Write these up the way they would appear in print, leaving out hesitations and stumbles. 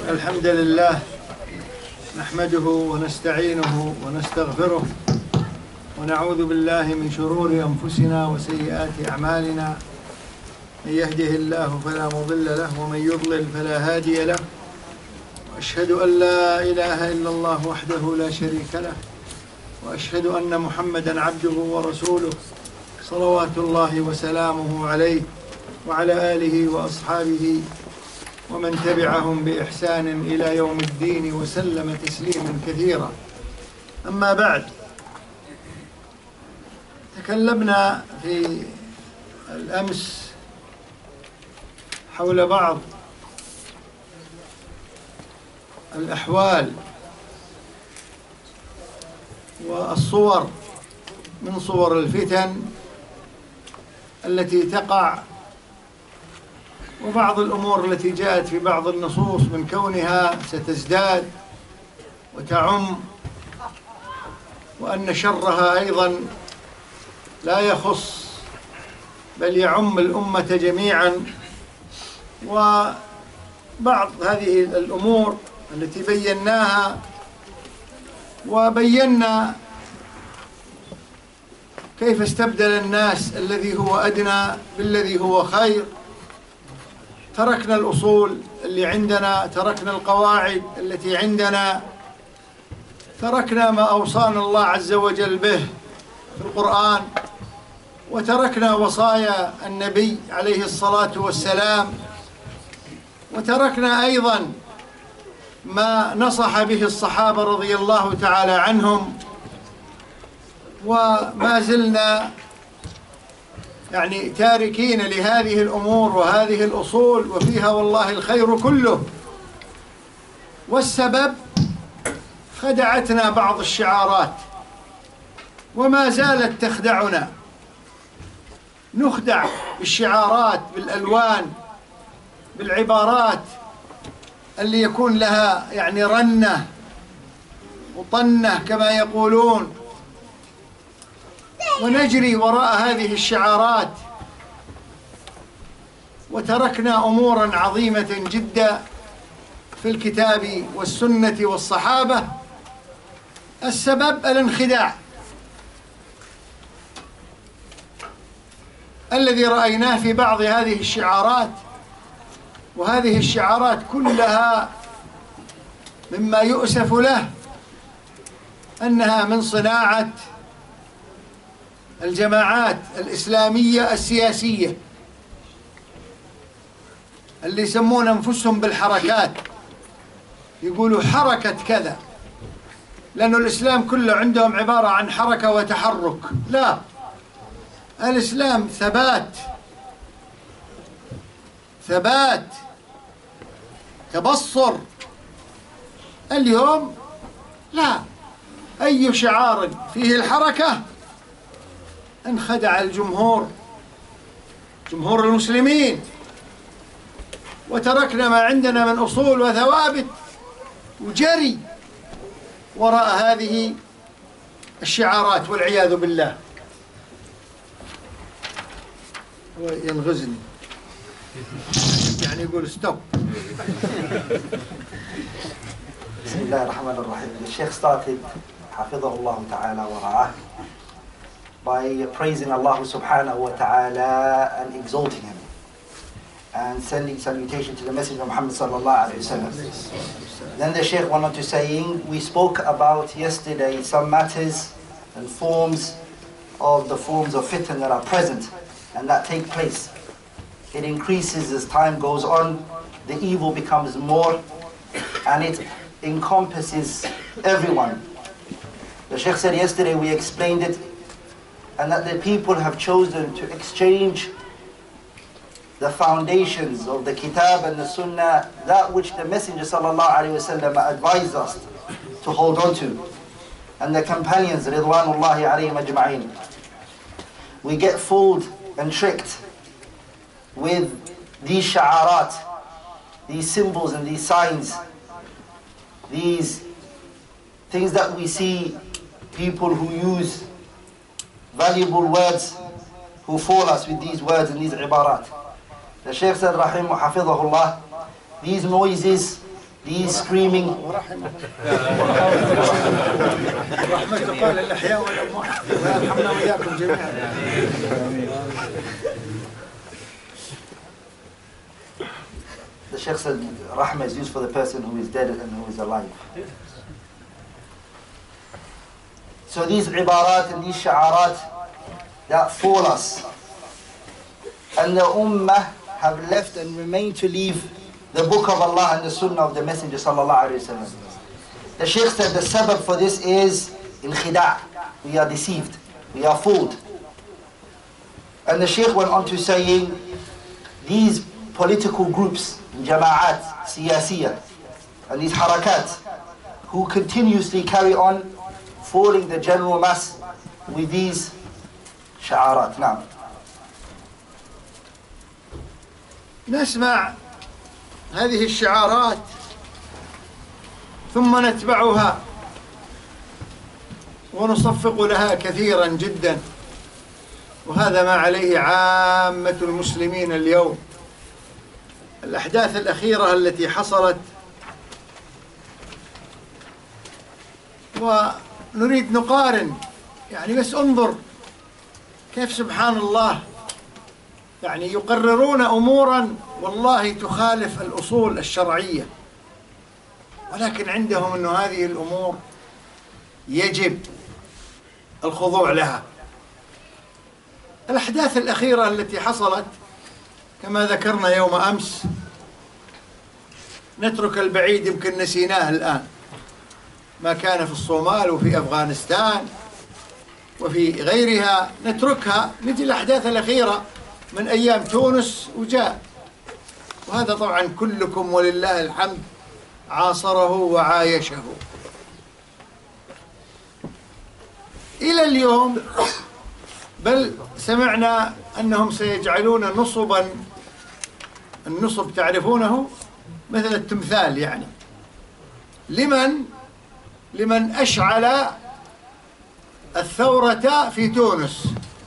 الحمد لله نحمده ونستعينه ونستغفره ونعوذ بالله من شرور أنفسنا وسيئات أعمالنا. من يهده الله فلا مضل له ومن يضلل فلا هادي له، وأشهد أن لا إله إلا الله وحده لا شريك له، وأشهد أن محمدًا عبده ورسوله صلوات الله وسلامه عليه وعلى آله وأصحابه ومن تبعهم بإحسان إلى يوم الدين وسلم تسليما كثيرا. أما بعد، تكلمنا في الأمس حول بعض الأحوال والصور من صور الفتن التي تقع، وبعض الأمور التي جاءت في بعض النصوص من كونها ستزداد وتعم، وأن شرها أيضا لا يخص بل يعم الأمة جميعا. وبعض هذه الأمور التي بيناها وبينا كيف استبدل الناس الذي هو أدنى بالذي هو خير. تركنا الأصول اللي عندنا، تركنا القواعد التي عندنا، تركنا ما أوصانا الله عز وجل به في القرآن، وتركنا وصايا النبي عليه الصلاة والسلام، وتركنا أيضا ما نصح به الصحابة رضي الله تعالى عنهم، وما زلنا تاركين لهذه الأمور وهذه الأصول، وفيها والله الخير كله. والسبب خدعتنا بعض الشعارات وما زالت تخدعنا، نخدع بالشعارات، بالألوان، بالعبارات اللي يكون لها رنة وطنة كما يقولون، ونجري وراء هذه الشعارات، وتركنا أمورا عظيمة جدا في الكتاب والسنة والصحابة. السبب الانخداع الذي رأيناه في بعض هذه الشعارات، وهذه الشعارات كلها مما يؤسف له أنها من صناعة الجماعات الإسلامية السياسية اللي يسمون أنفسهم بالحركات، يقولوا حركة كذا، لأن الإسلام كله عندهم عبارة عن حركة وتحرك. لا، الإسلام ثبات تبصر. اليوم لا، أي شعار فيه الحركة انخدع الجمهور، جمهور المسلمين، وتركنا ما عندنا من أصول وثوابت وجري وراء هذه الشعارات والعياذ بالله. هو ينغزني يقول ستوب. بسم الله الرحمن الرحيم. The Sheikh started حفظه الله تعالى ورعاه by praising Allah subhanahu wa ta'ala and exalting him and sending salutation to the Messenger of Muhammad sallallahu alayhi wa sallam. Then the Shaykh went on to saying, we spoke about yesterday some matters and forms of the forms of fitna that are present and that take place. It increases as time goes on, the evil becomes more, and it encompasses everyone. The Shaykh said yesterday, we explained it, and that the people have chosen to exchange the foundations of the Kitab and the Sunnah, that which the Messenger ﷺ advised us to hold on to, and the companions Ridwanullahi alayhim ajma'in. We get fooled and tricked with these sha'arat, these symbols and these signs, these things that we see people who use valuable words, who fool us with these words and these ibarat. The Shaykh said, Rahim Hafidhahullah, these noises these screaming. رحمة قال الأحياء والأموات ويرحمنا وإياكم جميعا. The Sheikh said Rahmah is used for the person who is dead and who is alive. So these ibarat and these sha'arat that fool us, and the ummah have left and remain to leave the book of Allah and the sunnah of the Messenger sallallahu alaihi wasallam. The Sheikh said the sabab for this is al-khida'. We are deceived, we are fooled. And the Sheikh went on to saying these political groups, jama'at, siyasiyah, and these harakat, who continuously carry on fooling the general mass with these sha'arat. Now, نسمع هذه الشعارات ثم نتبعها ونصفق لها كثيرا جدا، وهذا ما عليه عامة المسلمين اليوم. الأحداث الأخيرة التي حصلت، ونريد نقارن، يعني بس انظر كيف سبحان الله يعني يقررون أمورا والله تخالف الأصول الشرعية، ولكن عندهم أن هذه الأمور يجب الخضوع لها. الأحداث الأخيرة التي حصلت كما ذكرنا يوم أمس، نترك البعيد يمكن نسيناه الآن، ما كان في الصومال وفي أفغانستان وفي غيرها نتركها، نجي الأحداث الأخيرة من أيام تونس وجاء، وهذا طبعا كلكم ولله الحمد عاصره وعايشه. إلى اليوم بل سمعنا أنهم سيجعلون نصبا، النصب تعرفونه مثل التمثال، يعني لمن أشعل الثورة في تونس،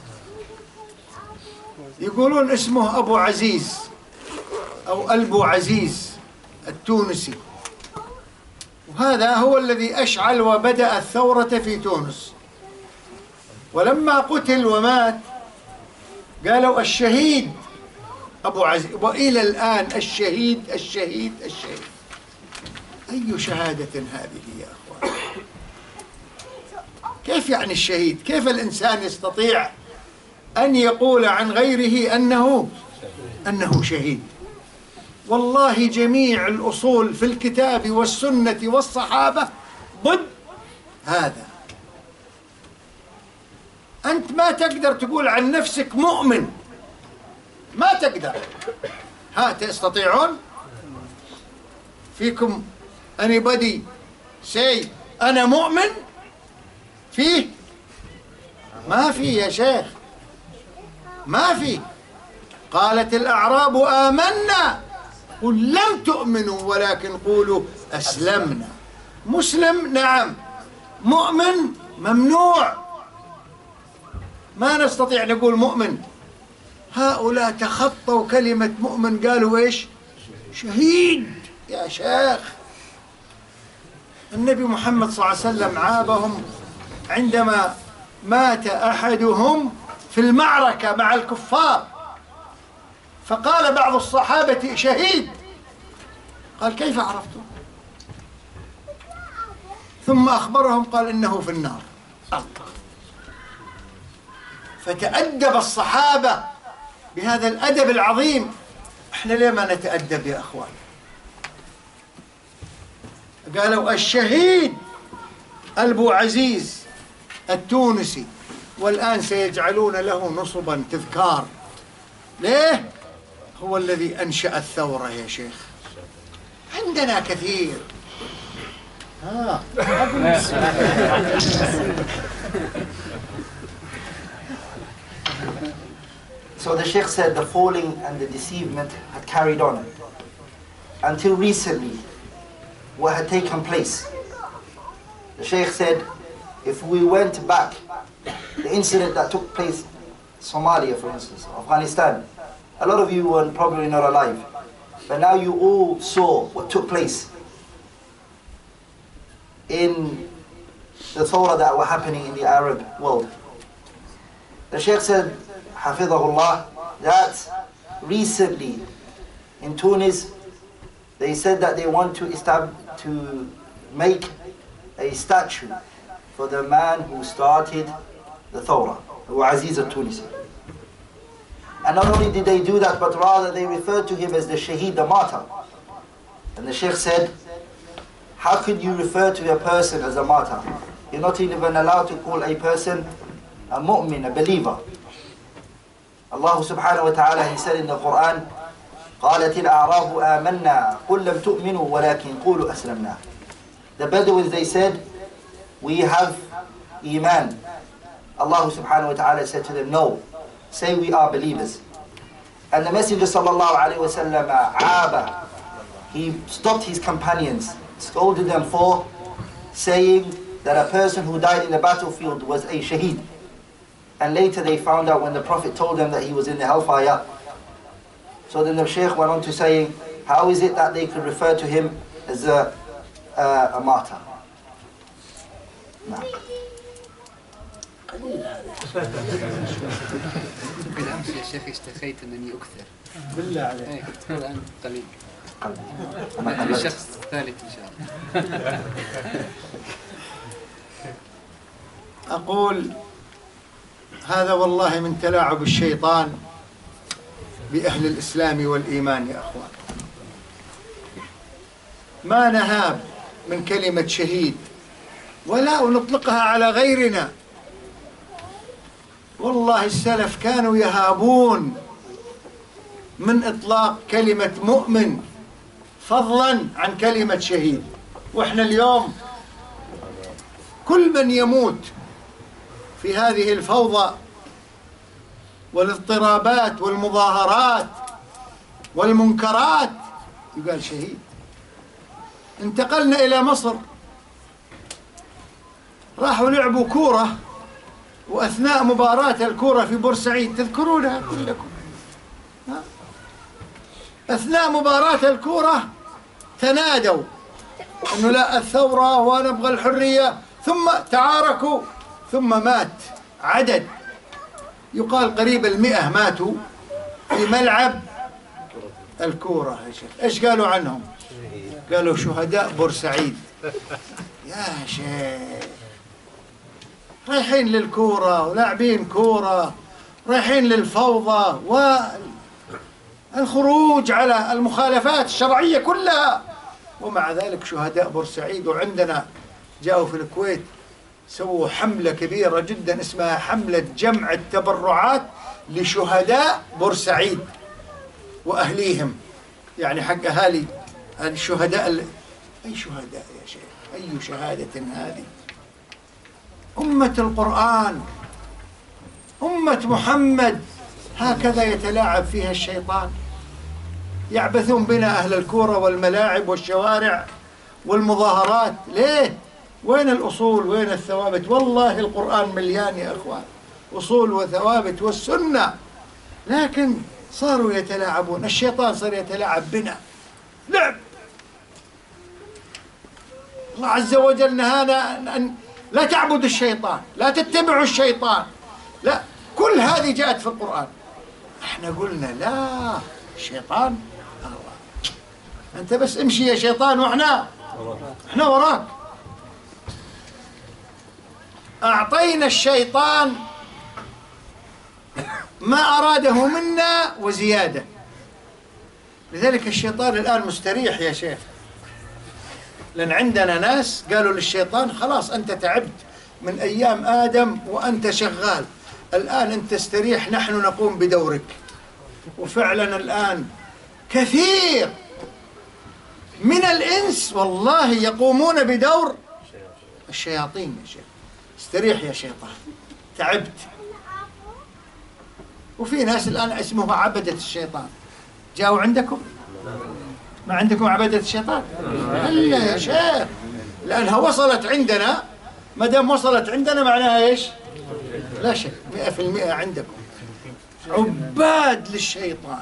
يقولون اسمه أبو عزيز أو ألبو عزيز التونسي، وهذا هو الذي أشعل وبدأ الثورة في تونس. ولما قتل ومات قالوا الشهيد أبو عزيز، وإلى الآن الشهيد الشهيد الشهيد. أي شهادة هذه يا أخوان؟ كيف يعني الشهيد؟ كيف الإنسان يستطيع أن يقول عن غيره أنه شهيد؟ والله جميع الأصول في الكتاب والسنة والصحابة ضد هذا. أنت ما تقدر تقول عن نفسك مؤمن، ما تقدر. ها تستطيعون؟ فيكم anybody say أنا مؤمن؟ فيه؟ ما في يا شيخ، ما في. قالت الأعراب آمنا قل لم تؤمنوا ولكن قولوا أسلمنا. مسلم نعم، مؤمن ممنوع، ما نستطيع نقول مؤمن. هؤلاء تخطوا كلمة مؤمن، قالوا إيش؟ شهيد. يا شيخ النبي محمد صلى الله عليه وسلم عابهم عندما مات أحدهم في المعركة مع الكفار، فقال بعض الصحابة شهيد، قال كيف عرفتم؟ ثم أخبرهم قال إنه في النار. الله. فتأدب الصحابة بهذا الأدب العظيم. احنا ليه ما نتأدب يا أخوان؟ قالوا الشهيد ألبو عزيز التونسي، والآن سيجعلون له نصبا تذكار. ليه؟ هو الذي أنشأ الثورة يا شيخ. عندنا كثير. So the Sheikh said the falling and the deceivement had carried on until recently. What had taken place? The Sheikh said, if we went back, the incident that took place in Somalia, for instance, Afghanistan, a lot of you were probably not alive, but now you all saw what took place. in the thawra that were happening in the Arab world. The Shaykh said, Hafidhahullah, that recently in Tunis, they said that they want to make a statue for the man who started the thawra, Abu Aziz al-Tunisi. And not only did they do that, but rather they referred to him as the Shaheed, the martyr. And the Shaykh said, how could you refer to a person as a martyr? You're not even allowed to call a person a mu'min, a believer. Allah subhanahu wa ta'ala, He said in the Quran, قالت الأعراب آمنا قل لم تؤمنوا ولكن قولوا أسلمنا. The Bedouins, they said, we have Iman. Allah subhanahu wa ta'ala said to them, no, say we are believers. And the Messenger sallallahu alayhi wa sallam, Aaba, he stopped his companions, scolded them for saying that a person who died in the battlefield was a shaheed. And later they found out when the Prophet told them that he was in the hellfire. So then the Shaykh went on to saying, how is it that they could refer to him as a martyr? No. بالأمس يا شيخ اشتكيت أنني أكثر. بالله عليك. كنت الآن قليل. أنا الشخص الثالث إن شاء الله. أقول هذا والله من تلاعب الشيطان بأهل الإسلام والإيمان يا أخوان. ما نهاب من كلمة شهيد ولا نطلقها على غيرنا. والله السلف كانوا يهابون من إطلاق كلمة مؤمن فضلا عن كلمة شهيد. وإحنا اليوم كل من يموت في هذه الفوضى والاضطرابات والمظاهرات والمنكرات يقال شهيد. انتقلنا إلى مصر، راحوا لعبوا كورة، وأثناء مباراة الكورة في بورسعيد تذكرونها كلكم، أثناء مباراة الكورة تنادوا أنه لا الثورة ونبغى الحرية، ثم تعاركوا، ثم مات عدد يقال قريب 100 ماتوا في ملعب الكورة. إيش قالوا عنهم؟ قالوا شهداء بورسعيد. يا شيخ، رايحين للكورة ولاعبين كورة، رايحين للفوضى والخروج على المخالفات الشرعية كلها، ومع ذلك شهداء بورسعيد. وعندنا جاءوا في الكويت سووا حملة كبيرة جدا اسمها حملة جمع التبرعات لشهداء بورسعيد وأهليهم، يعني حق أهالي الشهداء. أي شهداء يا شيخ؟ أي شهادة هذه؟ أمة القرآن، أمة محمد، هكذا يتلاعب فيها الشيطان. يعبثون بنا أهل الكورة والملاعب والشوارع والمظاهرات. ليه؟ وين الأصول؟ وين الثوابت؟ والله القرآن مليان يا أخوان أصول وثوابت والسنة، لكن صاروا يتلاعبون. الشيطان صار يتلاعب بنا لعب. الله عز وجل نهانا أن لا تعبدوا الشيطان، لا تتبعوا الشيطان، لا، كل هذه جاءت في القرآن. احنا قلنا لا، الشيطان أنت بس امشي يا شيطان وإحنا وراك. أعطينا الشيطان ما أراده منا وزيادة. لذلك الشيطان الآن مستريح يا شيخ، لأن عندنا ناس قالوا للشيطان خلاص أنت تعبت من أيام آدم وأنت شغال، الآن أنت استريح، نحن نقوم بدورك. وفعلا الآن كثير من الإنس والله يقومون بدور الشياطين يا شيخ. استريح يا شيطان، تعبت. وفي ناس الآن اسمها عبدة الشيطان. جاءوا عندكم؟ ما عندكم عبدة الشيطان؟ إلا يا شيخ، لأنها وصلت عندنا. ما دام وصلت عندنا معناها إيش؟ لا شك 100% عندكم عباد للشيطان،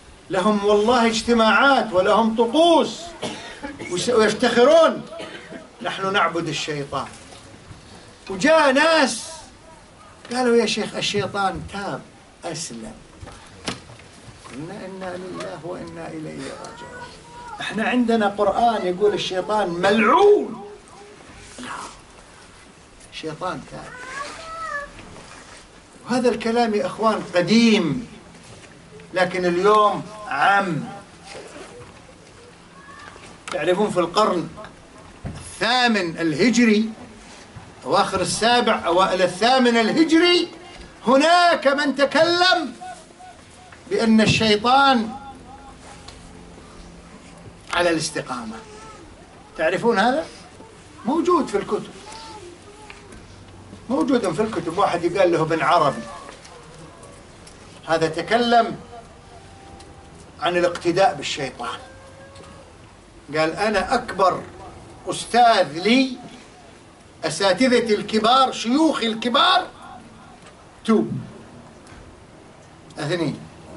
لهم والله اجتماعات ولهم طقوس ويفتخرون نحن نعبد الشيطان. وجاء ناس قالوا يا شيخ الشيطان تاب أسلم. قلنا إنا لله وإنا إليه راجعون. احنا عندنا قرآن يقول الشيطان ملعون. الشيطان تاب. وهذا الكلام يا أخوان قديم، لكن اليوم عام. تعرفون في القرن الثامن الهجري، أواخر السابع أوائل الثامن الهجري، هناك من تكلم بأن الشيطان على الاستقامة. تعرفون هذا؟ موجود في الكتب، موجود في الكتب. واحد يقال له ابن عربي، هذا تكلم عن الاقتداء بالشيطان. قال أنا أكبر أستاذ لي، أساتذتي الكبار، شيوخي الكبار 2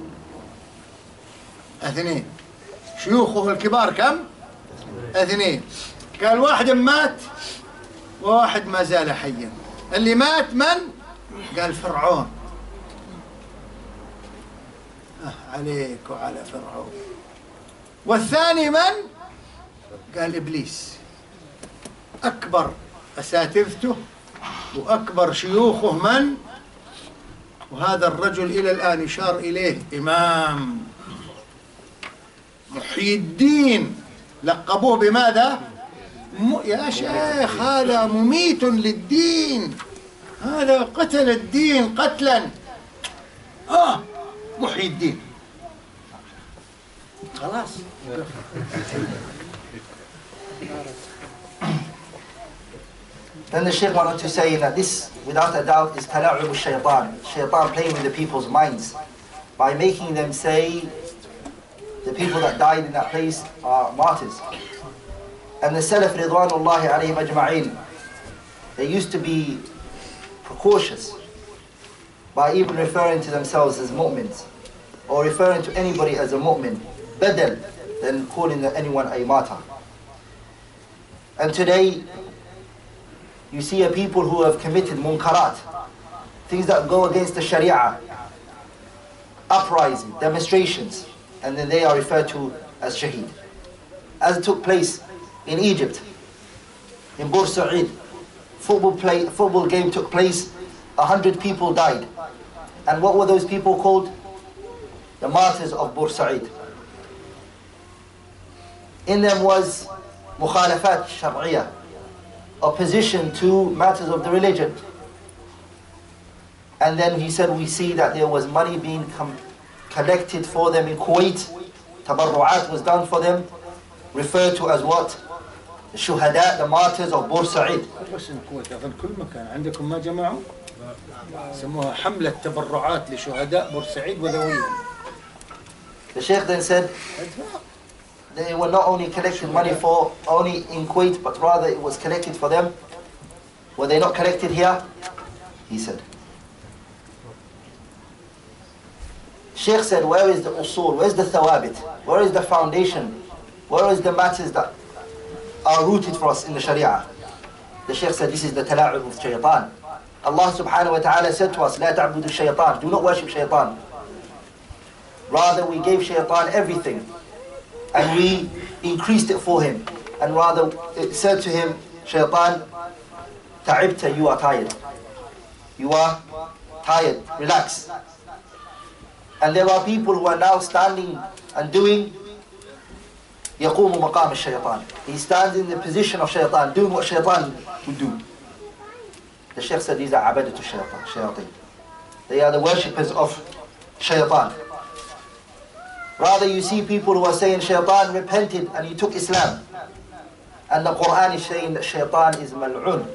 شيوخه الكبار كم؟ 2. قال واحد مات وواحد ما زال حيا. اللي مات من؟ قال فرعون. عليك وعلى فرعون. والثاني من؟ قال إبليس. أكبر أساتذته وأكبر شيوخه من؟ وهذا الرجل إلى الآن يشار إليه إمام محي الدين، لقبوه بماذا؟ يا شيخ هذا مميت للدين، هذا قتل الدين قتلا. محي الدين. خلاص. Then the Shaykh wanted to say that this, without a doubt, is tala'ub al-shaytan. Shaytan playing with the people's minds by making them say the people that died in that place are martyrs. And the Salaf Ridwanullahi alayhim ajma'in, they used to be precautious by even referring to themselves as mu'mins, or referring to anybody as a mu'min, badal than calling anyone a martyr. And today, you see a people who have committed munkarat, things that go against the sharia, uprising, demonstrations, and then they are referred to as shaheed. As it took place in Egypt, in Bur Said, football game took place, 100 people died. And what were those people called? The martyrs of Bur Said. In them was mukhalafat shar'iyah, opposition to matters of the religion. And then he said, we see that there was money being collected for them in Kuwait. Tabarru'at was done for them, referred to as what? The shuhada, the martyrs of Bur Said. بس الكويت أظن كل مكان عندكم ما جمعوا سموها حملة تبرعات لشهداء بورسعيد وذويهم. The Shaykh then said, they were not only collecting money for only in Kuwait, but rather it was collected for them. Were they not collected here? He said. Shaykh said, where is the usul? Where is the thawabit? Where is the foundation? Where is the matters that are rooted for us in the Sharia? The Shaykh said, this is the tala'ub with shaytan. Allah subhanahu wa ta'ala said to us, لا تعبدوا الشيطان. Do not worship shaytan. Rather, we gave shaytan everything, and we increased it for him. And rather, it said to him, shaytan, ta'ibta, you are tired. You are tired, relax. And there are people who are now standing and doing يقوم مقام الشيطان. He stands in the position of shaytan, doing what shaytan would do. The Shaykh said these are abadatu shayateen. They are the worshippers of shaytan. Rather, you see people who are saying shaytan repented and he took Islam. And the Quran is saying that shaytan is mal'un.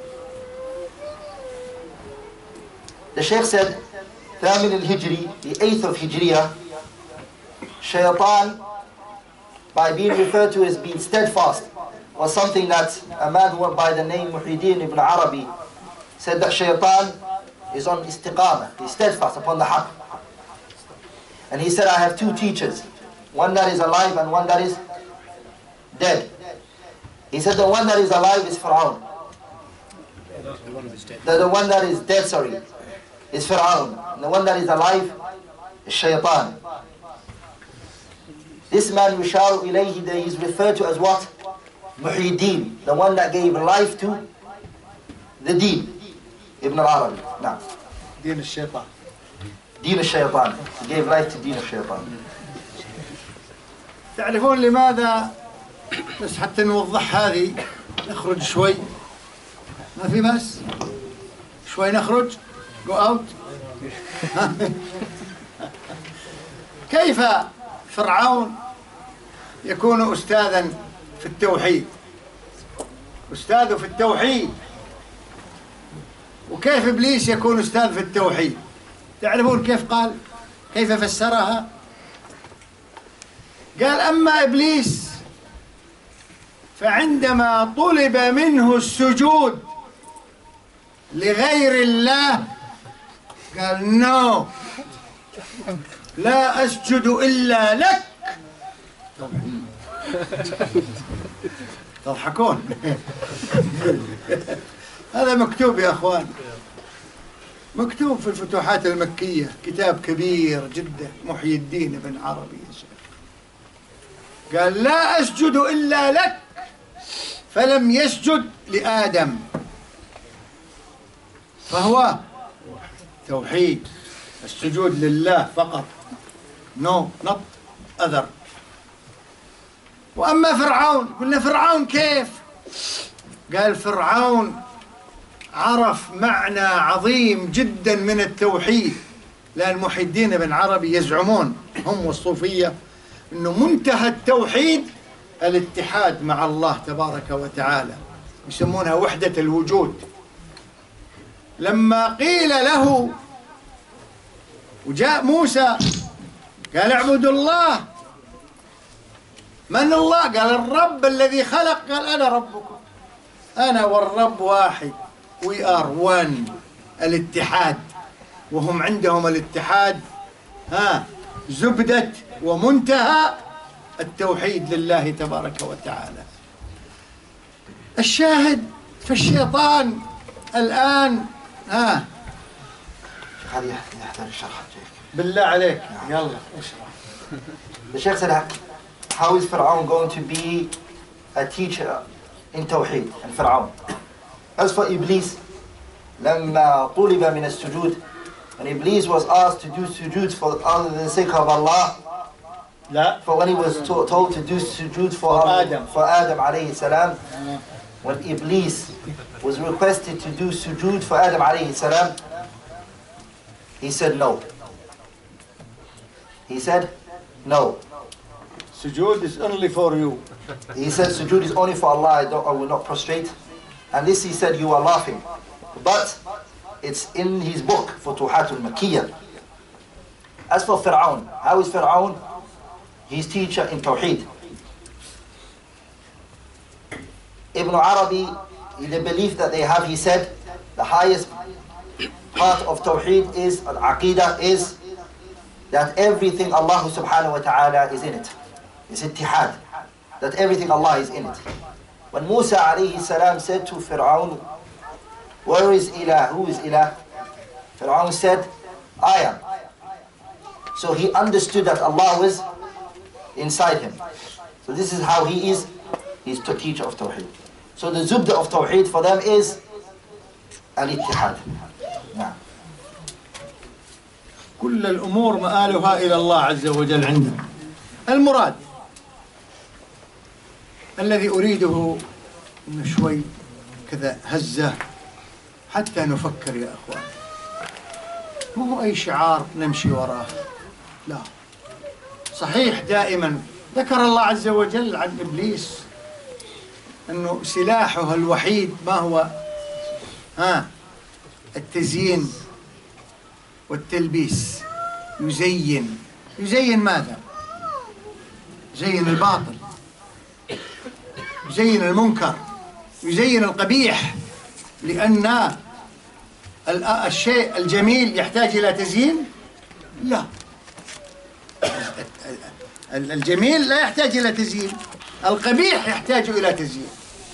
The Shaykh said, Thamin al-Hijri, the 8th of Hijriya, shaytan, by being referred to as being steadfast, was something that a man who went by the name Muhyiddin ibn Arabi said that shaytan is on istiqamah, he's steadfast upon the haqq. And he said, I have 2 teachers, one that is alive and one that is dead. He said the one that is alive is Fir'aun. The one that is dead, sorry, is Fir'aun. And the one that is alive is Shaitan. This man, Yusharu ilayhi, he is referred to as what? Muhyiddin, the one that gave life to the deen. Ibn al-Arabi. Now. دين الشيطان. دين الشيطان. He gave life to دين الشيطان. تعرفون لماذا؟ بس حتى نوضح هذه نخرج شوي. ما في بس؟ شوي نخرج. Go out. كيف فرعون يكون أستاذا في التوحيد؟ أستاذه في التوحيد. وكيف إبليس يكون أستاذ في التوحيد؟ تعرفون كيف قال؟ كيف فسرها؟ قال أما إبليس فعندما طلب منه السجود لغير الله قال نو، لا أسجد إلا لك. تضحكون. هذا مكتوب يا أخوان، مكتوب في الفتوحات المكية، كتاب كبير جدا، محي الدين بن عربي يا شيخ. قال لا أسجد إلا لك، فلم يسجد لآدم، فهو توحيد، السجود لله فقط، نو نوت أذر. وأما فرعون، قلنا فرعون كيف؟ قال فرعون عرف معنى عظيم جدا من التوحيد، لأن محي الدين بن عربي يزعمون هم والصوفية أنه منتهى التوحيد الاتحاد مع الله تبارك وتعالى، يسمونها وحدة الوجود. لما قيل له وجاء موسى قال اعبدوا الله، من الله؟ قال الرب الذي خلق، قال أنا ربكم، أنا والرب واحد، we are one، الاتحاد. وهم عندهم الاتحاد زبدة ومنتهى التوحيد لله تبارك وتعالى. الشاهد فالشيطان الآن هذه يحتاج شرح. بالله عليك يلا اشرح. The Sheikh said, how is Fir'aun going to be a teacher in Tawheed and Fir'aun? As for Iblis, لما طلب من السجود, when Iblis was asked to do sujood for other than the sake of Allah, لا. for when he was told to do sujood for Adam alayhi salam, when Iblis was requested to do sujood for Adam alayhi salam, he said no. He said no. Sujood is only for you. He said sujood is only for Allah, I will not prostrate. And this he said, you are laughing. But it's in his book, Futuhat al-Makkiyah. As for Fir'aun, how is Fir'aun? His teacher in Tawheed. Ibn Arabi, in the belief that they have, he said, the highest part of Tawheed is, al-Aqidah is, that everything Allah subhanahu wa ta'ala is in it. It's ittihad. That everything Allah is in it. When Musa alayhi salam said to Fir'aun, where is Ilah? Who is Ilah? Fir'aun said, I am. So he understood that Allah was inside him. So this is how he is. He's the teacher of Tawheed. So the zubda of Tawheed for them is al-ittihad. Now. كل الأمور مآلها إلى الله عز وجل عندنا. المراد الذي أريده إنه شوي كذا هزة حتى نفكر يا أخوان. مو هو أي شعار نمشي وراه، لا. صحيح دائما ذكر الله عز وجل عن إبليس أنه سلاحه الوحيد ما هو؟ التزيين والتلبيس. يزين ماذا؟ يزين الباطل، يزين المنكر، يزين القبيح. لأن الشيء الجميل يحتاج إلى تزيين؟ لا، الجميل لا يحتاج إلى تزيين، القبيح يحتاج إلى تزيين.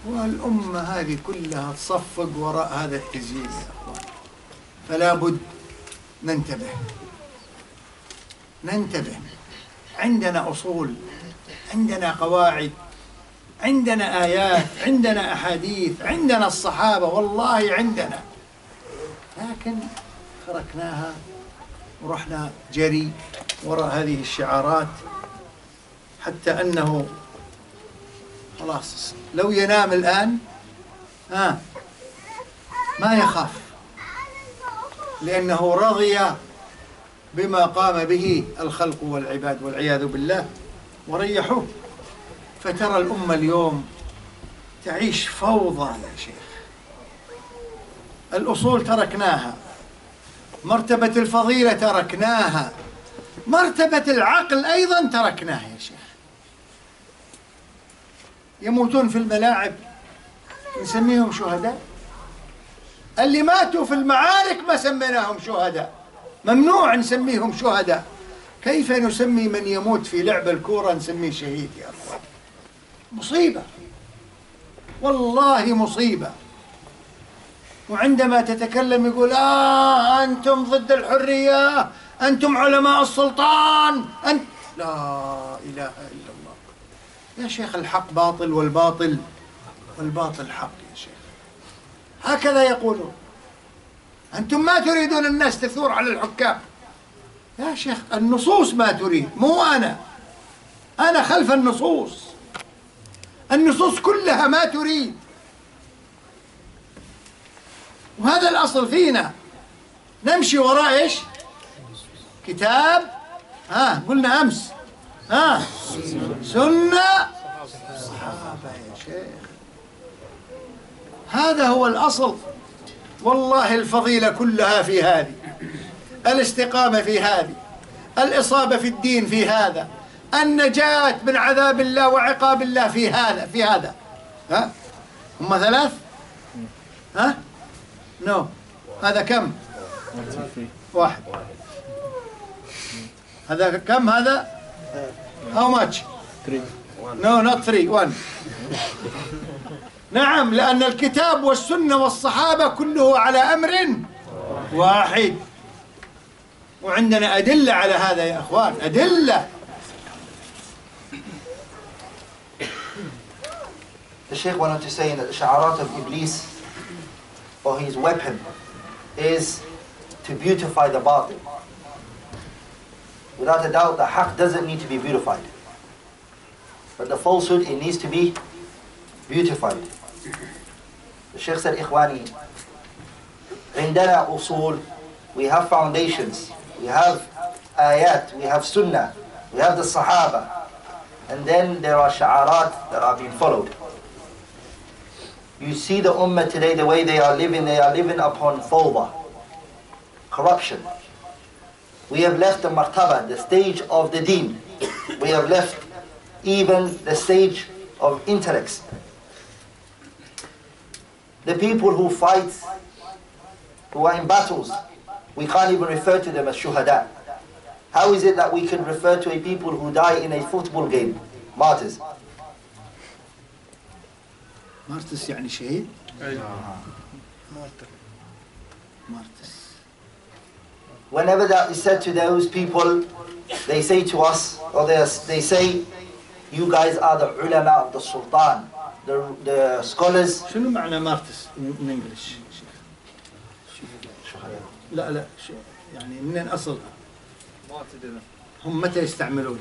والأمة هذه كلها تصفق وراء هذا التزيين يا أخوان. فلا بد ننتبه. عندنا أصول، عندنا قواعد، عندنا آيات، عندنا أحاديث، عندنا الصحابة، والله عندنا، لكن تركناها ورحنا جري وراء هذه الشعارات، حتى أنه خلاص لو ينام الآن ما يخاف، لأنه رضي بما قام به الخلق والعباد والعياذ بالله وريحوه. فترى الأمة اليوم تعيش فوضى يا شيخ. الأصول تركناها، مرتبة الفضيلة تركناها، مرتبة العقل أيضا تركناها يا شيخ. يموتون في الملاعب نسميهم شهداء، اللي ماتوا في المعارك ما سميناهم شهداء، ممنوع نسميهم شهداء. كيف نسمي من يموت في لعب الكورة نسميه شهيد يا أخوان؟ مصيبة، والله مصيبة. وعندما تتكلم يقول أنتم ضد الحرية، أنتم علماء السلطان، أنت لا إله إلا الله يا شيخ. الحق باطل والباطل حق يا شيخ، هكذا يقولون. أنتم ما تريدون الناس تثور على الحكام يا شيخ. النصوص ما تريد، مو أنا خلف النصوص. النصوص كلها ما تريد، وهذا الأصل فينا. نمشي وراء إيش؟ كتاب قلنا أمس سنة صحابة يا شيخ. هذا هو الأصل. والله الفضيلة كلها في هذه، الاستقامة في هذه، الإصابة في الدين في هذا، النجاة من عذاب الله وعقاب الله في هذا. هم ثلاث؟ نو هذا كم؟ واحد. هذا كم هذا؟ How much? 3. No not 3 1. نعم، لأن الكتاب والسنة والصحابة كله على أمر واحد، وعندنا أدلة على هذا يا أخوان، أدلة. The Shaykh wanted to say that the sha'arat of Iblis, or his weapon, is to beautify the batil. Without a doubt, the haqq doesn't need to be beautified, but the falsehood, it needs to be beautified. The Shaykh said, Ikhwani, عندنا usul, we have foundations, we have ayat, we have sunnah, we have the sahaba, and then there are sha'arat that are being followed. You see the ummah today, the way they are living upon fawda, corruption. We have left the martaba, the stage of the deen. We have left even the stage of intellects. The people who fight, who are in battles, we can't even refer to them as shuhada. How is it that we can refer to a people who die in a football game, martyrs? مارتس يعني شهيد؟ مارتس. Whenever that is said to those people, they say to us, or they say, you guys are the ulama of the sultan, the scholars. شنو معنى مارتس in English؟ لا يعني منين أصلها؟ هم متى يستعملونها؟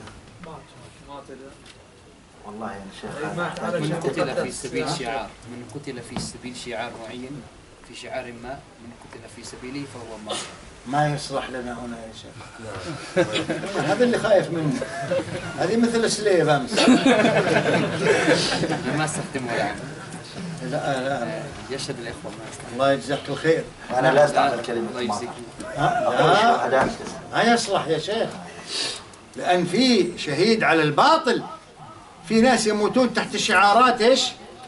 والله يا شيخ، من قتل في سبيل شعار، من قتل في سبيل شعار معين، في شعار ما، من قتل في سبيله فهو مارتر. ما يصلح لنا هنا يا شيخ. هذا اللي خايف منه. هذه مثل سليف أمس. ما استخدمه الآن. لا يشهد الإخوة ما استخدمه. الله يجزاك الخير. أنا لا أستعمل كلمة الله يجزيك. ما يصلح يا شيخ، لأن في شهيد على الباطل. في ناس يموتون تحت شعارات إيش؟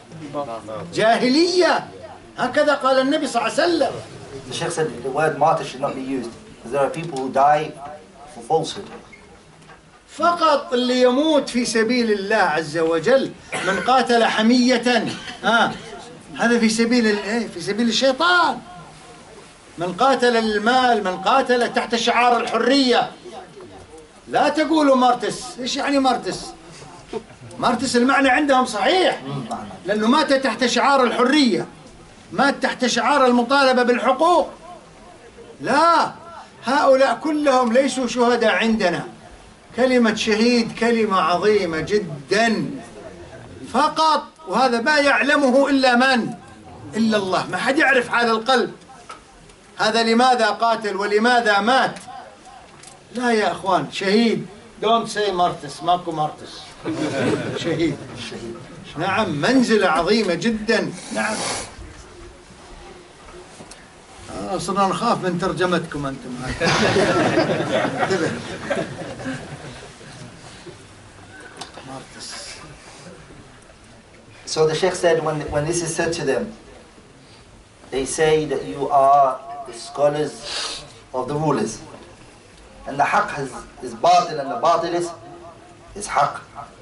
جاهلية. هكذا قال النبي صلى الله عليه وسلم. The Shaykh said the word martyr should not be used, because there are people who die for falsehood. فقط اللي يموت في سبيل الله عز وجل. من قاتل حمية هذا في سبيل في سبيل الشيطان. من قاتل المال، من قاتل تحت شعار الحرية. لا تقولوا مارتس. ايش يعني مارتس؟ مارتس المعنى عندهم صحيح، لأنه مات تحت شعار الحرية، مات تحت شعار المطالبة بالحقوق. لا، هؤلاء كلهم ليسوا شهداء عندنا. كلمة شهيد كلمة عظيمة جدا فقط، وهذا ما يعلمه إلا من؟ إلا الله. ما حد يعرف حال القلب هذا لماذا قاتل ولماذا مات. لا يا أخوان، شهيد. don't say مارتس، ماكو مارتس. شهيد. نعم، منزلة عظيمة جدا. نعم. صرنا نخاف من ترجمتكم أنتم. انتبه. So the Sheikh said, when this is said to them, they say that you are the scholars of the rulers. And the haqq is batil and the batil is haqq.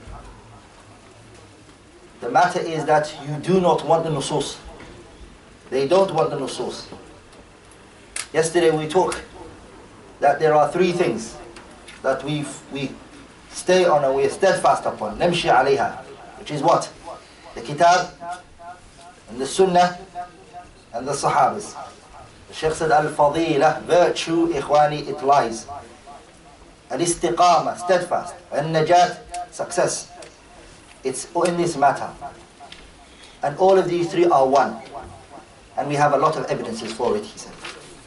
The matter is that you do not want the nusus. They don't want the nusus. Yesterday we talked that there are three things that we stay on and we are steadfast upon. Namshi alayha, which is what? The Kitab and the Sunnah and the Sahabas. The Shaykh said, Al-Fadila, virtue, ikhwani, it lies. Al-Istiqama, steadfast. Al-Najat, success. It's in this matter. And all of these three are one. And we have a lot of evidences for it, he said.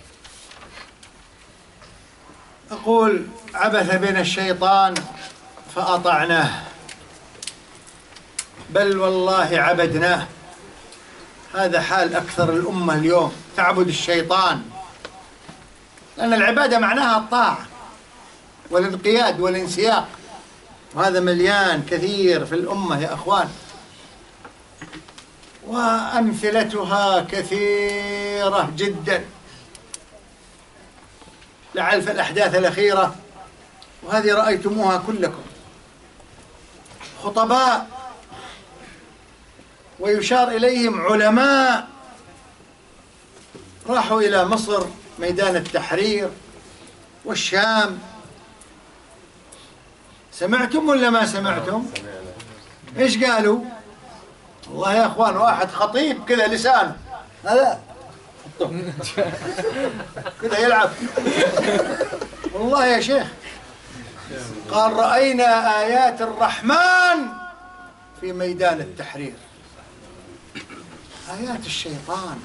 أقول عبث بنا الشيطان فأطعناه، بل والله عبدناه. هذا حال أكثر الأمة اليوم، تعبد الشيطان، لأن العبادة معناها الطاعة والانقياد والانسياق، وهذا مليان كثير في الأمة يا أخوان، وأمثلتها كثيرة جدا. لعل في الأحداث الأخيرة، وهذه رأيتموها كلكم، خطباء ويشار إليهم علماء راحوا إلى مصر، ميدان التحرير والشام. سمعتم ولا ما سمعتم؟ إيش قالوا؟ والله يا أخوان، واحد خطيب كذا لسان هذا كذا يلعب، والله يا شيخ قال رأينا آيات الرحمن في ميدان التحرير. آيات الشيطان،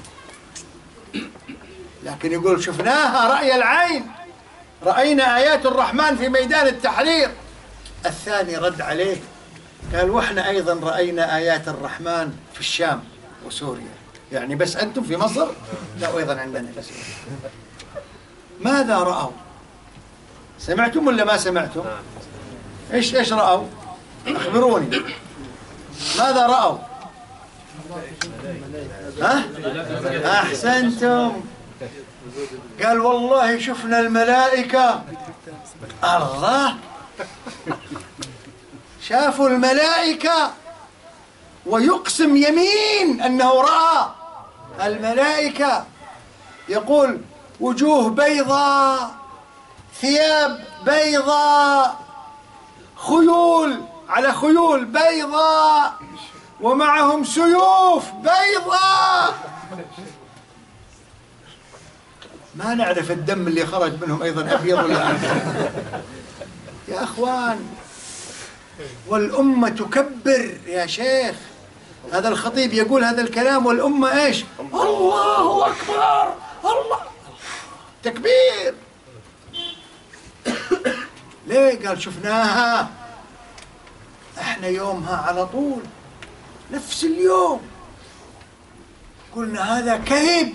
لكن يقول شفناها رأي العين، رأينا آيات الرحمن في ميدان التحرير. الثاني رد عليه قال وإحنا أيضا رأينا آيات الرحمن في الشام وسوريا. يعني بس أنتم في مصر؟ لا، وأيضا عندنا في سوريا. ماذا رأوا؟ سمعتم ولا ما سمعتم؟ إيش رأوا؟ أخبروني، ماذا رأوا؟ ها؟ أحسنتم. قال والله شفنا الملائكة. الله، شافوا الملائكة، ويقسم يمين أنه رأى الملائكة. يقول وجوه بيضاء، ثياب بيضاء، خيول على خيول بيضاء، ومعهم سيوف بيضاء. ما نعرف الدم اللي خرج منهم أيضا أبيض ولا أبيض يا أخوان. والأمة تكبر يا شيخ. هذا الخطيب يقول هذا الكلام والأمة إيش؟ الله أكبر، الله، تكبير. ليه؟ قال شفناها احنا يومها على طول، نفس اليوم قلنا هذا كذب،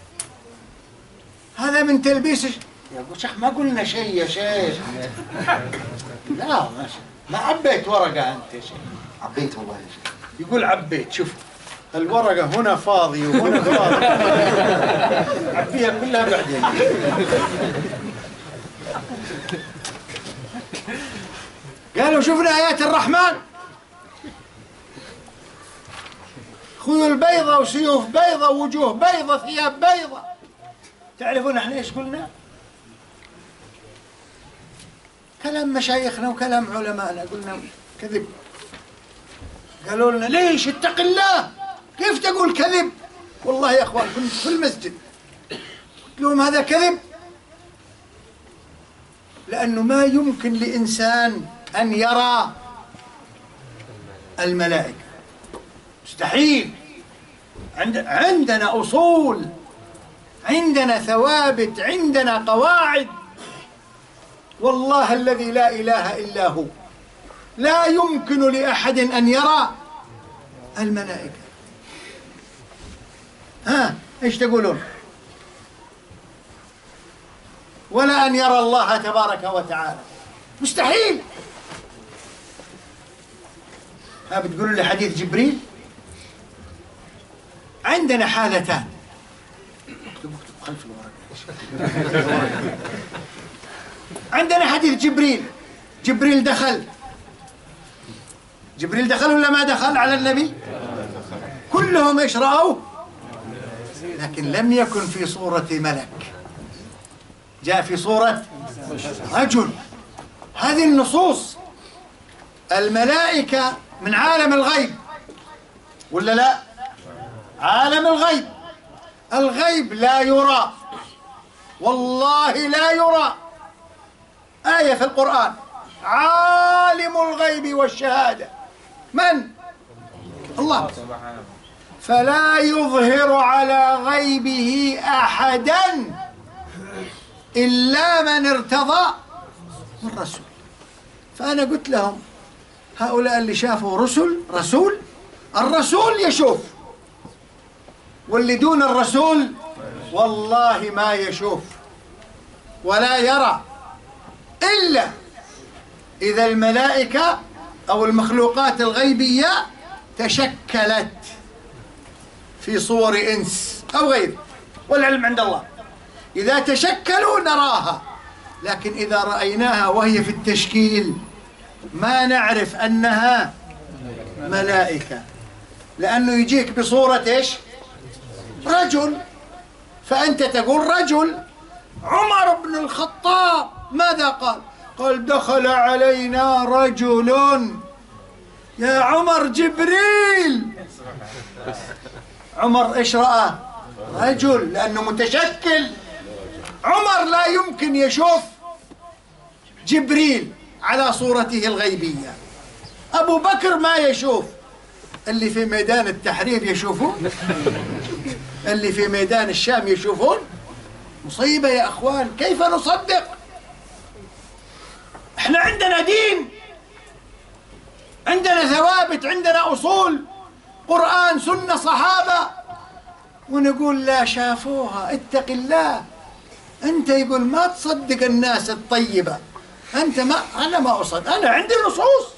هذا من تلبيس يا شيخ. ما قلنا شيء يا شيخ. لا، ما عبيت ورقة أنت يا شيخ. عبيت والله يا شيخ. يقول عبيت. شوف الورقة هنا فاضي وهنا فاضي، عبيها كلها بعدين. قالوا شفنا آيات الرحمن، خذوا البيضة وسيوف بيضة ووجوه بيضة ثياب بيضة. تعرفون احنا ايش قلنا؟ كلام مشايخنا وكلام علمائنا، قلنا كذب. قالوا لنا ليش؟ اتق الله، كيف تقول كذب؟ والله يا اخوان كنت في المسجد قلت لهم هذا كذب، لأنه ما يمكن لإنسان أن يرى الملائكة، مستحيل. عندنا أصول، عندنا ثوابت، عندنا قواعد. والله الذي لا إله إلا هو لا يمكن لأحد أن يرى الملائكة. ها إيش تقولون؟ ولا أن يرى الله تبارك وتعالى، مستحيل. ها بتقولوا لي حديث جبريل؟ عندنا حالتان. اكتب خلف الورقة. عندنا حديث جبريل. جبريل دخل ولا ما دخل على النبي؟ كلهم ايش رأوا؟ لكن لم يكن في صورة ملك، جاء في صورة رجل. هذه النصوص. الملائكة من عالم الغيب ولا لا؟ عالم الغيب. الغيب لا يرى، والله لا يرى. آية في القرآن: عالم الغيب والشهادة من؟ الله. فلا يظهر على غيبه أحدا إلا من ارتضى من رسول. فأنا قلت لهم هؤلاء اللي شافوا الرسول يشوف، واللي دون الرسول والله ما يشوف ولا يرى، إلا إذا الملائكة أو المخلوقات الغيبية تشكلت في صور إنس أو غيره، والعلم عند الله. إذا تشكلوا نراها، لكن إذا رأيناها وهي في التشكيل ما نعرف أنها ملائكة، لأنه يجيك بصورة إيش؟ رجل. فأنت تقول رجل. عمر بن الخطاب ماذا قال؟ قال: دخل علينا رجل. يا عمر جبريل. عمر إيش رأى؟ رجل، لأنه متشكل. عمر لا يمكن يشوف جبريل على صورته الغيبية. أبو بكر ما يشوف. اللي في ميدان التحرير يشوفون، اللي في ميدان الشام يشوفون. مصيبة يا أخوان، كيف نصدق؟ احنا عندنا دين، عندنا ثوابت، عندنا أصول، قرآن سنة صحابة، ونقول لا شافوها. اتق الله. أنت يقول ما تصدق الناس الطيبة. أنا ما أصدق، أنا عندي نصوص.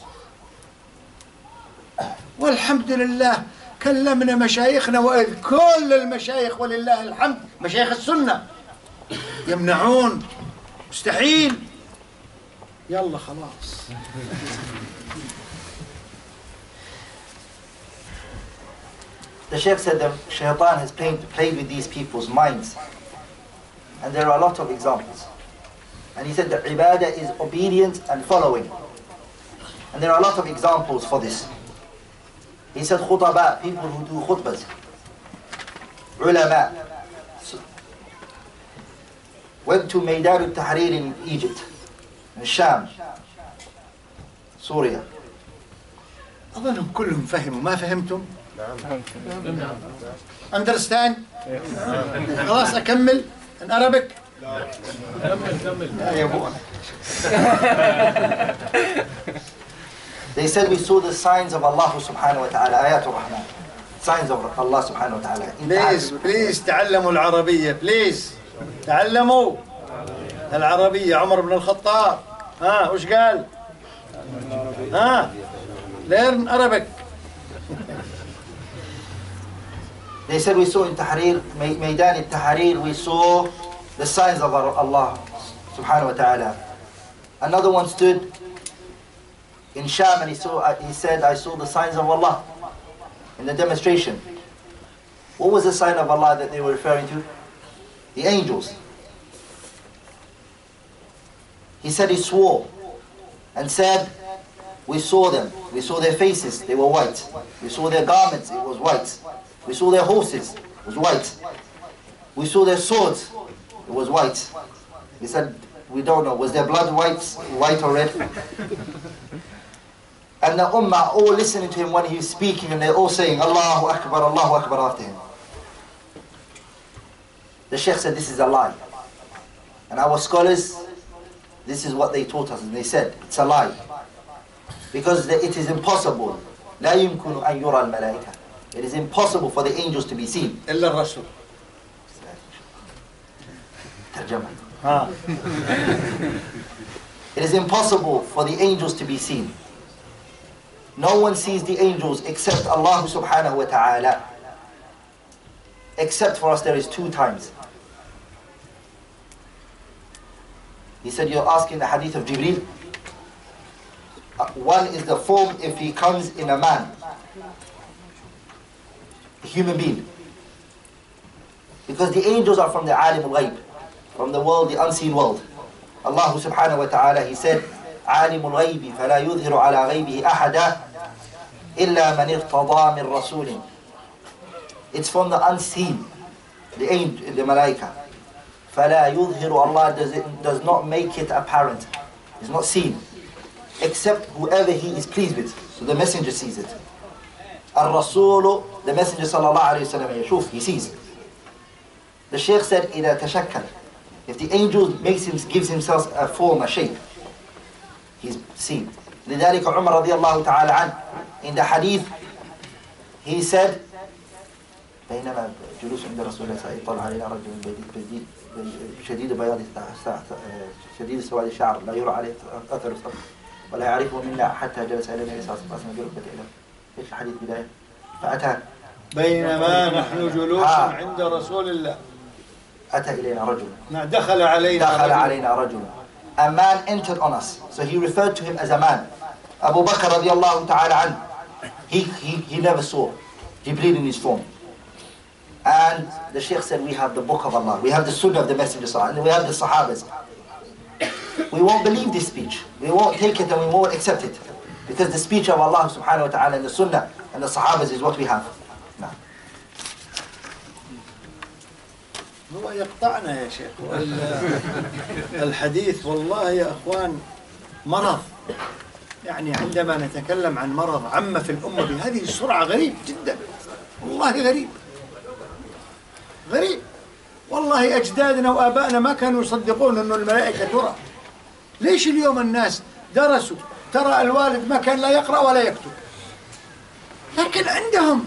والحمد لله كلمنا مشايخنا، وإذ كل المشايخ ولله الحمد مشايخ السنة يمنعون، مستحيل. يلا خلاص. The Sheikh said that Shaitan has played with these people's minds, and there are a lot of examples. And he said that ibadah is obedience and following, and there are a lot of examples for this. He said khutaba, people who do khutbas, ulama, went to Maidan al-Tahrir in Egypt, in Sham, Syria. أظنهم كلهم فهموا. ما فهمتم؟ Understand؟ خلاص أكمل in Arabic؟ كمل. They said we saw the signs of Allah subhanahu wa ta'ala, ayat al-Rahman, signs of Allah subhanahu wa ta'ala. Please تعلموا العربية. Please تعلموا العربية. عمر بن الخطاب وش قال؟ learn Arabic. They said we saw in Tahrir, Maidan al-Tahrir, we saw the signs of Allah subhanahu wa ta'ala. Another one stood in Sham, and he said, I saw the signs of Allah in the demonstration. What was the sign of Allah that they were referring to? The angels. He said he swore and said, we saw them. We saw their faces, they were white. We saw their garments, it was white. We saw their horses, it was white. We saw their swords, it was white. He said, we don't know, was their blood white or red? And the ummah all listening to him when he was speaking, and they're all saying, Allahu Akbar after him. The Shaykh said, this is a lie. And our scholars, this is what they taught us, and they said, it's a lie. Because it is impossible. لا يمكن أن يرى الملائكة. It is impossible for the angels to be seen. إلا الرسول. ترجمة. It is impossible for the angels to be seen. No one sees the angels except Allah subhanahu wa ta'ala. Except for us there is 2 times. He said, you're asking the hadith of Jibreel. One is the form if he comes in a man, a human being. Because the angels are from the alim al-ghayb, from the world, the unseen world. Allah subhanahu wa ta'ala, he said, عالم الغيب فلا يظهر على غيبه أحدا إلا من ارتضى من رسول. It's from the unseen, the angel, the malaika. فلا يظهر, Allah does not make it apparent. It's not seen. Except whoever he is pleased with. So the messenger sees it. Al-Rasul, the messenger sallallahu alayhi wa sallam, يشوف, he sees. The Shaykh said, إذا تشكل, if the angel gives himself a form, a shape, he's seen. لذلك عمر رضي الله تعالى عنه, in the hadith, he said, بينما جلوس عند رسول الله صلى الله عليه وسلم طلع علينا رجل شديد بياض شديد سواد الشعر لا يرى عليه أثر الصبر ولا يعرفه منا حتى جلس إلى النبي صلى الله عليه وسلم بركبته إليه. ايش الحديث بداية؟ فأتى بينما نحن جلوس عند رسول الله أتى إلينا رجل. دخل علينا رجل. A man entered on us. So he referred to him as a man. Abu Bakr radiallahu ta'ala anhu, he never saw Jibreel in his form. And the Shaykh said, we have the book of Allah, we have the sunnah of the Messenger, and we have the Sahabas. We won't believe this speech. We won't take it and we won't accept it. Because the speech of Allah subhanahu wa ta'ala and the sunnah and the Sahabas is what we have. No. هو يقطعنا يا شيخ. الحديث والله يا أخوان مرض. يعني عندما نتكلم عن مرض عم في الأمة بهذه السرعة غريب جدا. والله غريب. غريب. والله أجدادنا وآبائنا ما كانوا يصدقون أن الملائكة ترى. ليش اليوم الناس درسوا؟ ترى الوالد ما كان لا يقرأ ولا يكتب. لكن عندهم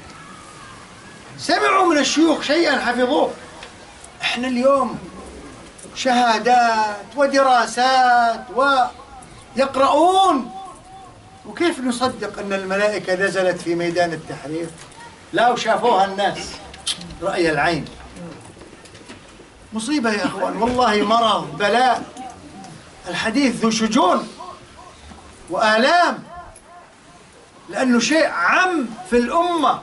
سمعوا من الشيوخ شيئا حفظوه. احنا اليوم شهادات ودراسات ويقرؤون، وكيف نصدق ان الملائكة نزلت في ميدان التحرير؟ لا وشافوها الناس رأي العين. مصيبة يا اخوان، والله مرض بلاء. الحديث ذو شجون وآلام، لأنه شيء عام في الأمة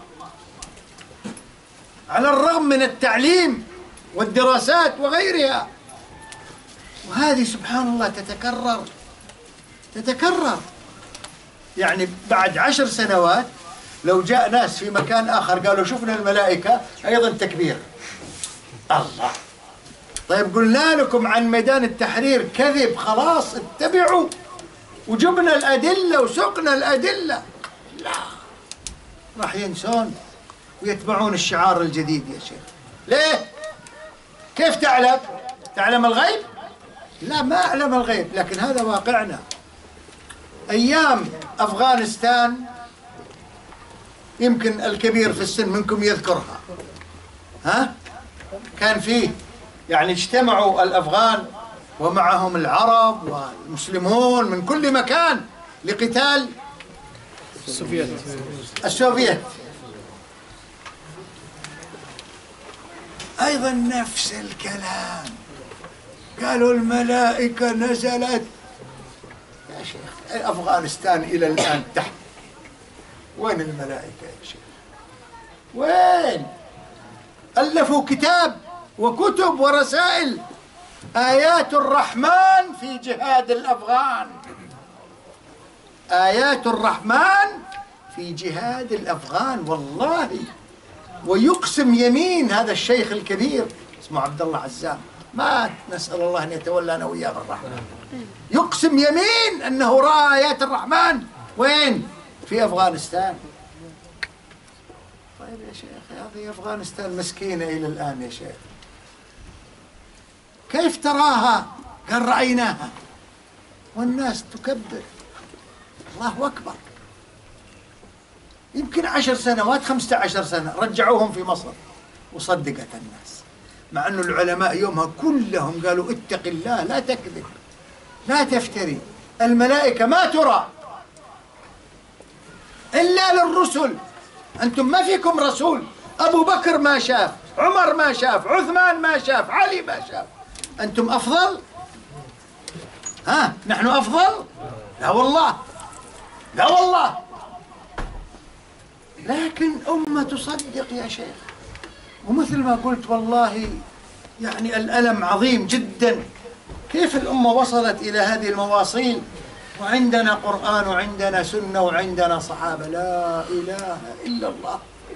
على الرغم من التعليم والدراسات وغيرها، وهذه سبحان الله تتكرر. يعني بعد 10 سنوات لو جاء ناس في مكان آخر قالوا شفنا الملائكة أيضا تكبير. الله، طيب قلنا لكم عن ميدان التحرير كذب، خلاص اتبعوا، وجبنا الأدلة وسقنا الأدلة. لا، راح ينسون ويتبعون الشعار الجديد يا شيخ. ليه؟ كيف تعلم؟ تعلم الغيب؟ لا، ما أعلم الغيب، لكن هذا واقعنا. أيام أفغانستان يمكن الكبير في السن منكم يذكرها. ها؟ كان فيه يعني اجتمعوا الأفغان ومعهم العرب والمسلمون من كل مكان لقتال السوفيت. أيضا نفس الكلام، قالوا الملائكة نزلت. يا يا شيخ أفغانستان إلى الآن تحت. وين الملائكة يا شيخ؟ وين؟ ألفوا كتاب وكتب ورسائل آيات الرحمن في جهاد الأفغان. آيات الرحمن في جهاد الأفغان والله. ويقسم يمين هذا الشيخ الكبير اسمه عبد الله عزام، ما نسأل الله أن يتولانا وإياه بالرحمن، يقسم يمين أنه رأى آيات الرحمن وين؟ في أفغانستان. طيب يا شيخ هذه أفغانستان مسكينة إلى الآن يا شيخ، كيف تراها؟ قال رأيناها والناس تكبر. الله أكبر. يمكن 10 سنوات 15 سنة رجعوهم في مصر وصدقت الناس، مع أن العلماء يومها كلهم قالوا اتق الله لا تكذب لا تفتري، الملائكة ما ترى إلا للرسل، أنتم ما فيكم رسول. أبو بكر ما شاف، عمر ما شاف، عثمان ما شاف، علي ما شاف، أنتم أفضل؟ ها نحن أفضل؟ لا والله لا والله. لكن أمة تصدق يا شيخ. ومثل ما قلت والله يعني الألم عظيم جدا، كيف الأمة وصلت إلى هذه المواصيل وعندنا قرآن وعندنا سنة وعندنا صحابة، لا إله إلا الله.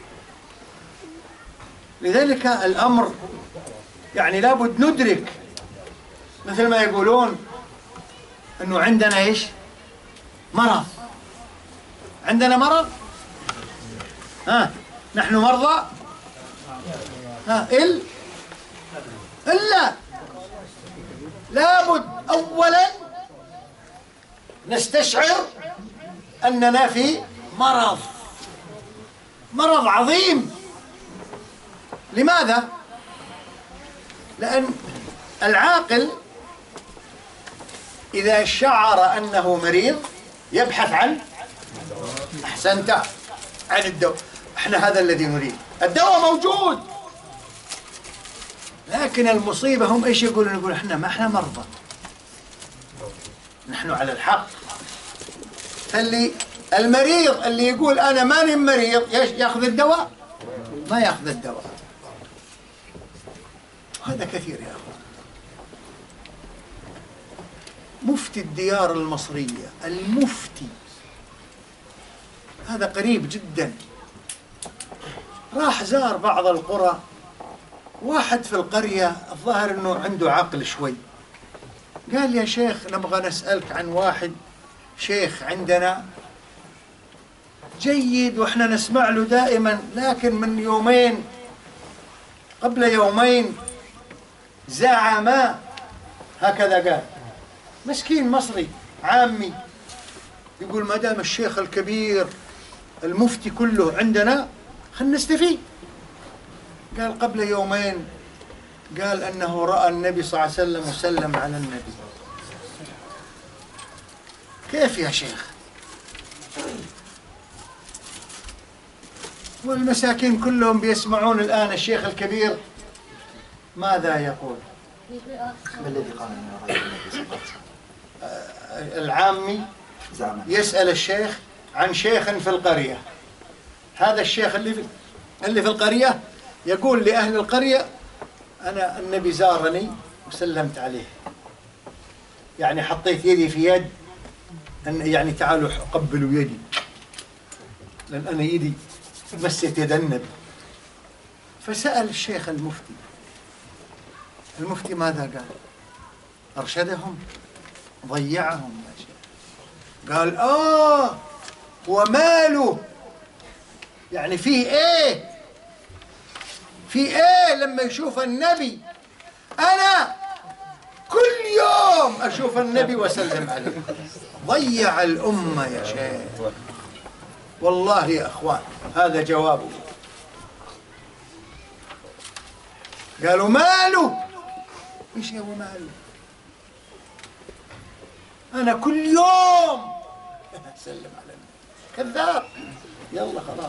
لذلك الأمر يعني لابد ندرك، مثل ما يقولون أنه عندنا إيش؟ مرض. عندنا مرض؟ ها نحن مرضى؟ ها إلا لابد أولا نستشعر أننا في مرض عظيم. لماذا؟ لأن العاقل إذا شعر أنه مريض يبحث عن أحسنت عن الدواء. احنا هذا الذي نريد، الدواء موجود. لكن المصيبة هم ايش يقولون؟ يقول احنا ما احنا مرضى، نحن على الحق. فاللي المريض اللي يقول انا ماني مريض ياخذ الدواء؟ ما ياخذ الدواء. هذا كثير يا اخوان. مفتي الديار المصرية، المفتي هذا قريب جدا، راح زار بعض القرى، واحد في القرية الظاهر انه عنده عقل شوي، قال يا شيخ نبغى نسألك عن واحد شيخ عندنا جيد واحنا نسمع له دائما، لكن من يومين قبل يومين زعم هكذا، قال مسكين مصري عامي يقول ما دام الشيخ الكبير المفتي كله عندنا خلنا نستفيد. قال قبل يومين قال أنه رأى النبي صلى الله عليه وسلم وسلم على النبي. كيف يا شيخ؟ والمساكين كلهم بيسمعون الآن الشيخ الكبير ماذا يقول. ما الذي قال أنه رأى النبي صلى الله عليه وسلم؟ العامي يسأل الشيخ عن شيخ في القرية، هذا الشيخ اللي في القرية يقول لأهل القرية أنا النبي زارني وسلمت عليه، يعني حطيت يدي في يد يعني تعالوا قبلوا يدي، لأن أنا يدي مسيت يد النبي. فسأل الشيخ المفتي ماذا قال؟ أرشدهم ضيعهم يا شيخ. قال وماله، يعني فيه ايه لما يشوف النبي. انا كل يوم اشوف النبي واسلم عليه. ضيع الامه يا شيخ والله يا اخوان. هذا جوابه. قالوا ماله؟ ايش هو ماله؟ انا كل يوم اسلم على النبي. كذاب. يلا خلاص.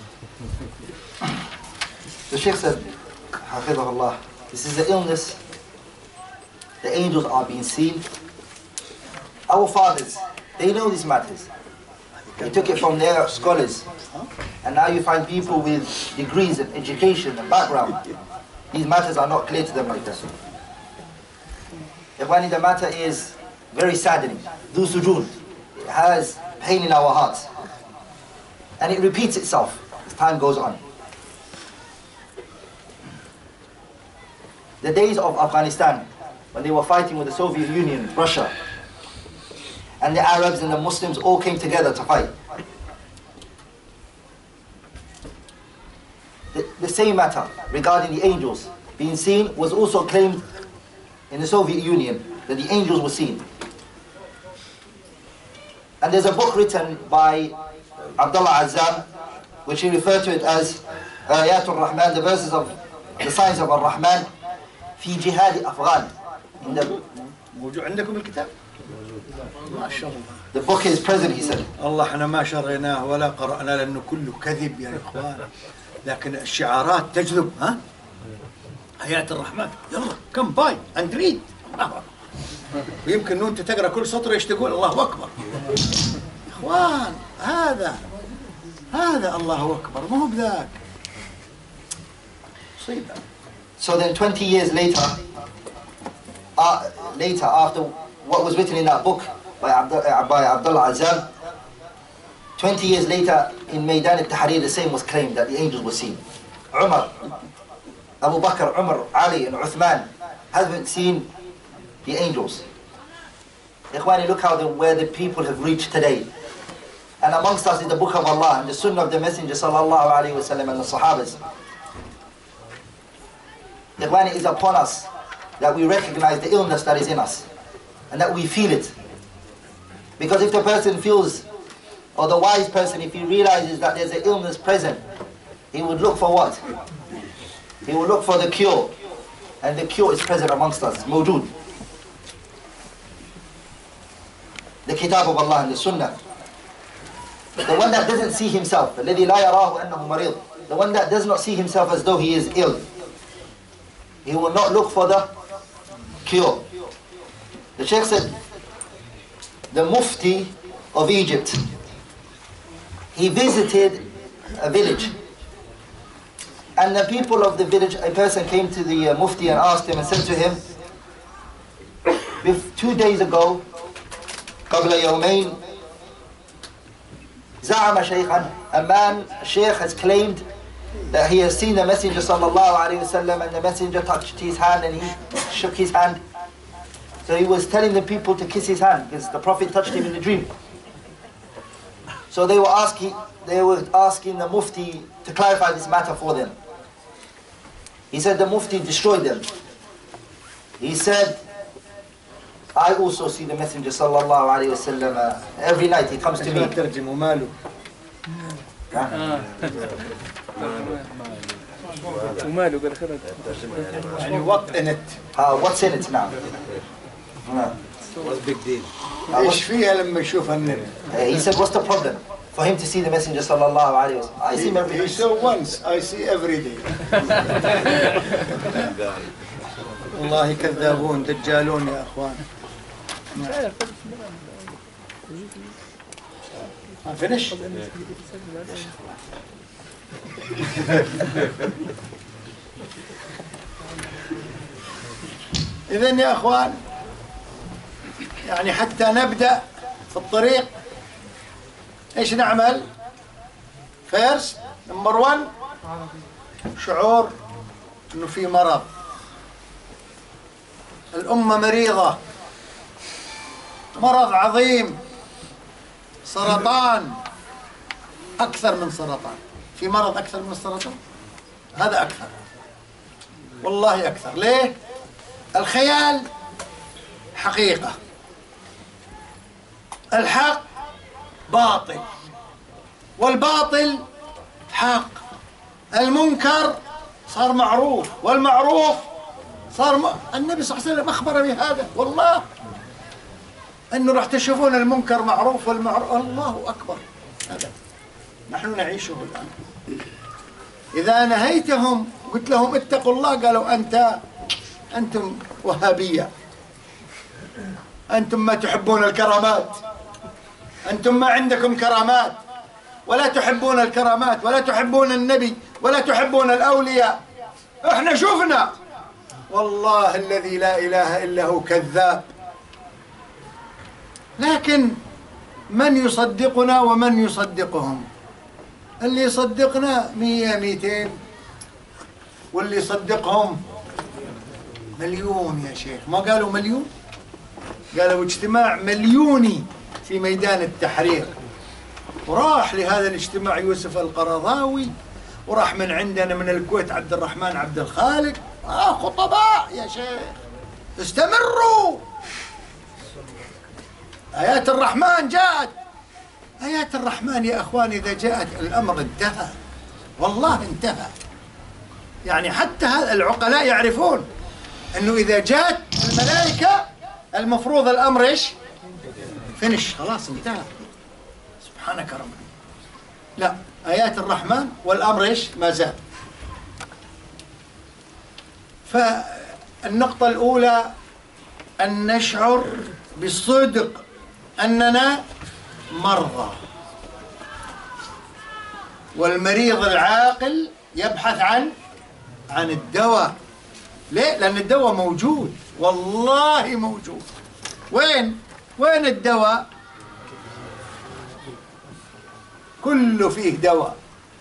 The Sheikh said, Hafidhahullah, this is the illness. The angels are being seen. Our fathers, they know these matters. They took it from their scholars. And now you find people with degrees and education and background. These matters are not clear to them like that. Ikhwani, the matter is very saddening. Dhu sujood. It has pain in our hearts. And it repeats itself as time goes on. The days of Afghanistan, when they were fighting with the Soviet Union, Russia, and the Arabs and the Muslims all came together to fight. The same matter regarding the angels being seen was also claimed in the Soviet Union, that the angels were seen. And there's a book written by Abdullah Azzam, which he referred to it as Ayatul Rahman, the verses of the signs of Ar-Rahman, في جهاد أفغان. موجود عندكم الكتاب؟ ما شاء الله. The book is present, he said. الله احنا ما شريناه ولا قرأناه لأنه كله كذب يا إخوان. لكن الشعارات تجذب. ها؟ آيات الرحمن. يلا كم باي and read. ويمكن أنت تقرأ كل سطر ايش تقول الله أكبر. إخوان هذا الله أكبر ما هو بذاك. مصيبة. So then 20 years later, after what was written in that book by Abdullah Azzam, 20 years later in Maidan al-Tahrir, the same was claimed that the angels were seen. Umar, Abu Bakr, Umar, Ali and Uthman haven't seen the angels. Ikhwani, look where the people have reached today. And amongst us is the book of Allah and the sunnah of the Messenger sallallahu alayhi wa sallam and the Sahabas. Ikhwani, is upon us that we recognize the illness that is in us and that we feel it. Because if the person feels, or the wise person, if he realizes that there's an illness present, he would look for what? He would look for the cure. And the cure is present amongst us, mawjood. The kitab of Allah and the sunnah. The one that doesn't see himself, الذي لا يراه أنه مريض. The one that does not see himself as though he is ill. He will not look for the cure. The Shaykh said, the Mufti of Egypt, he visited a village. And the people of the village, a person came to the Mufti and asked him and said to him, 2 days ago, قبل يومين, زعم شيخا, a man, a Shaykh has claimed that he has seen the Messenger sallallahu alayhi wasallam, and the Messenger touched his hand and he shook his hand. So he was telling the people to kiss his hand because the Prophet touched him in the dream. So they were asking the Mufti to clarify this matter for them. He said the Mufti destroyed them. He said, I also see the Messenger sallallahu alayhi wasallam every night. He comes to me. يعني what in it? What's in it now? What's big deal? ايش فيها لما يشوف النبي؟ He said, what's the problem for him to see the Messenger sallallahu alayhi wasallam? I see him every He day. saw once, I see every day. والله كذابون دجالون يا اخوان. Finish. إذن يا أخوان يعني حتى نبدأ في الطريق إيش نعمل؟ First, number 1 شعور إنه في مرض. الأمة مريضة، مرض عظيم، سرطان، أكثر من سرطان. في مرض أكثر من السرطان؟ هذا أكثر، والله أكثر. ليه؟ الخيال حقيقة، الحق باطل، والباطل حق، المنكر صار معروف، والمعروف صار النبي صلى الله عليه وسلم أخبر بهذا، والله أنه راح تشوفون المنكر معروف والمعروف. الله أكبر. هذا نحن نعيشه الآن. إذا نهيتهم قلت لهم اتقوا الله قالوا أنتم وهابية. أنتم ما تحبون الكرامات، أنتم ما عندكم كرامات، ولا تحبون الكرامات، ولا تحبون النبي، ولا تحبون الأولياء. احنا شفنا والله الذي لا إله إلا هو كذاب. لكن من يصدقنا ومن يصدقهم؟ اللي يصدقنا 100 200، واللي يصدقهم مليون يا شيخ. ما قالوا مليون؟ قالوا اجتماع مليوني في ميدان التحرير. وراح لهذا الاجتماع يوسف القرضاوي، وراح من عندنا من الكويت عبد الرحمن عبد الخالق. خطباء يا شيخ، استمروا. آيات الرحمن جاءت. آيات الرحمن يا أخوان إذا جاءت الأمر انتهى، والله انتهى. يعني حتى العقلاء يعرفون أنه إذا جاءت الملائكة المفروض الأمر إيش؟ فينش، خلاص انتهى. سبحانك ربنا. لا، آيات الرحمن والأمر إيش؟ ما زال. فالنقطة الأولى أن نشعر بالصدق أننا مرضى، والمريض العاقل يبحث عن الدواء. ليه؟ لأن الدواء موجود، والله موجود. وين الدواء؟ كله فيه دواء.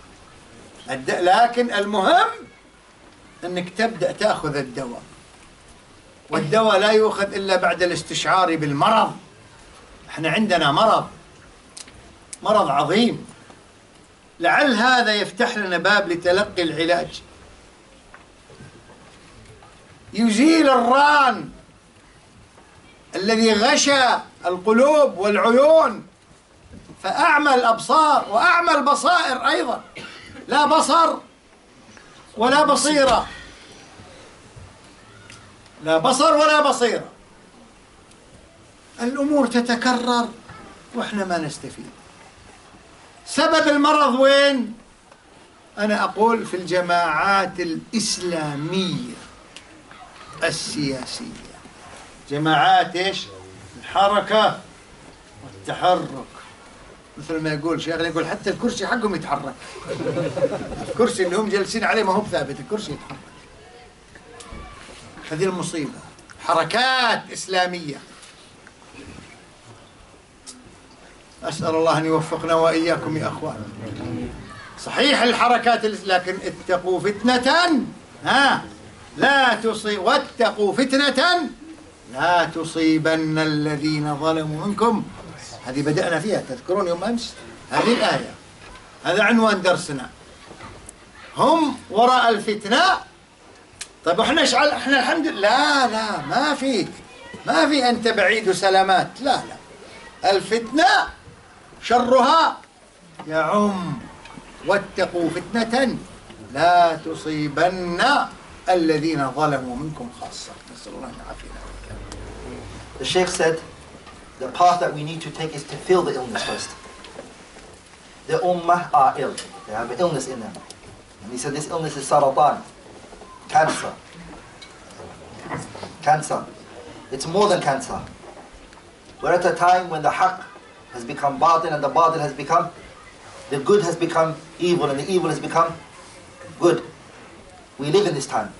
لكن المهم أنك تبدأ تأخذ الدواء، والدواء لا يؤخذ إلا بعد الاستشعار بالمرض. احنا عندنا مرض عظيم، لعل هذا يفتح لنا باب لتلقي العلاج، يزيل الران الذي غشى القلوب والعيون، فأعمى الأبصار وأعمى البصائر أيضا، لا بصر ولا بصيرة، لا بصر ولا بصيرة. الأمور تتكرر وإحنا ما نستفيد. سبب المرض وين؟ أنا أقول في الجماعات الإسلامية السياسية، جماعات إيش؟ الحركة والتحرك. مثل ما يقول شيخنا، يقول حتى الكرسي حقهم يتحرك. الكرسي اللي هم جالسين عليه ما هو ثابت، الكرسي يتحرك. هذه المصيبة. حركات إسلامية، أسأل الله أن يوفقنا وإياكم يا أخوان. صحيح الحركات، لكن اتقوا فتنة لا تصيب، واتقوا فتنة لا تصيبن الذين ظلموا منكم. هذه بدأنا فيها، تذكرون يوم أمس هذه الآية، هذا عنوان درسنا. هم وراء الفتنة. طيب احنا الحمد لله. لا ما في أنت بعيد وسلامات. لا الفتنة شرها يعم. واتقوا فتنة لا تصيبن الذين ظلموا منكم خاصة. نسأل الله أن يعافينا. The Sheikh said the path that we need to take is to feel the illness first. The ummah are ill. They have an illness in them. And he said this illness is saratan, cancer. Cancer. It's more than cancer. We're at a time when the haqq has become batil and the batil has become, the good has become evil and the evil has become good. We live in this time.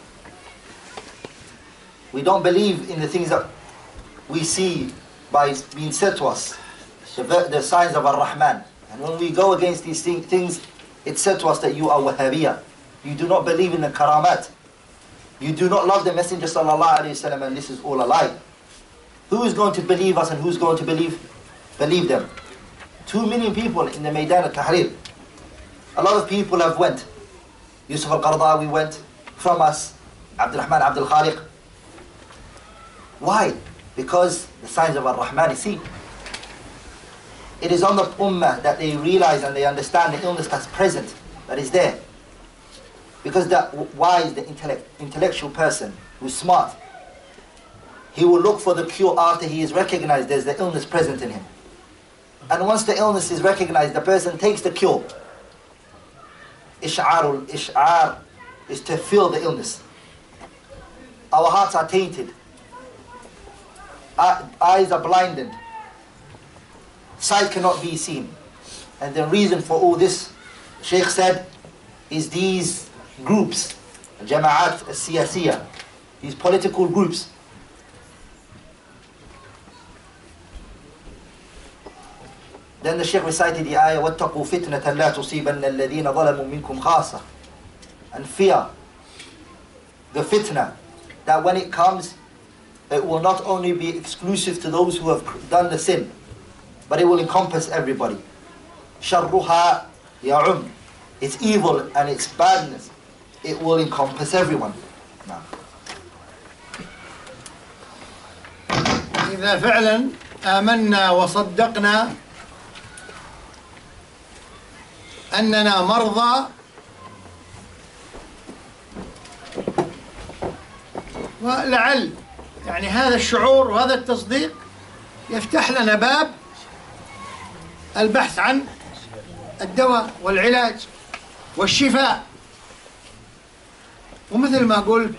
We don't believe in the things that we see by being said to us, the signs of Ar-Rahman. And when we go against these things, it's said to us that you are Wahhabiyya. You do not believe in the karamat. You do not love the Messenger sallallahu alayhi wa sallam, and this is all a lie. Who is going to believe us and who's going to believe them? 2 million people in the Maidan al-Tahrir. A lot of people have went. Yusuf al-Qaradawi went from us, Abdul Rahman Abdul Khaliq. Why? Because the signs of Ar-Rahman is seen. It is on the ummah that they realize and they understand the illness that's present, that is there. Because that wise, the intellectual person who's smart, he will look for the cure after he is recognized there's the illness present in him. And once the illness is recognized, the person takes the cure. Ish'ar is to feel the illness. Our hearts are tainted. eyes are blinded. Sight cannot be seen. And the reason for all this, Shaykh said, is these groups, Jama'at al-Siyasiyah, these political groups. Then the Shaykh recited the ayah, وَاتَّقُوا فِتْنَةً لَا تُصِيبَنَّ الَّذِينَ ظَلَمُوا مِنْكُمْ خَاصَةً. And fear the fitna, that when it comes, it will not only be exclusive to those who have done the sin, but it will encompass everybody. شَرُّهَا يَعُمْ. Its evil and its badness, it will encompass everyone. Now. إذا فعلا آمنا وصدقنا أننا مرضى ولعل يعني هذا الشعور وهذا التصديق يفتح لنا باب البحث عن الدواء والعلاج والشفاء. ومثل ما قلت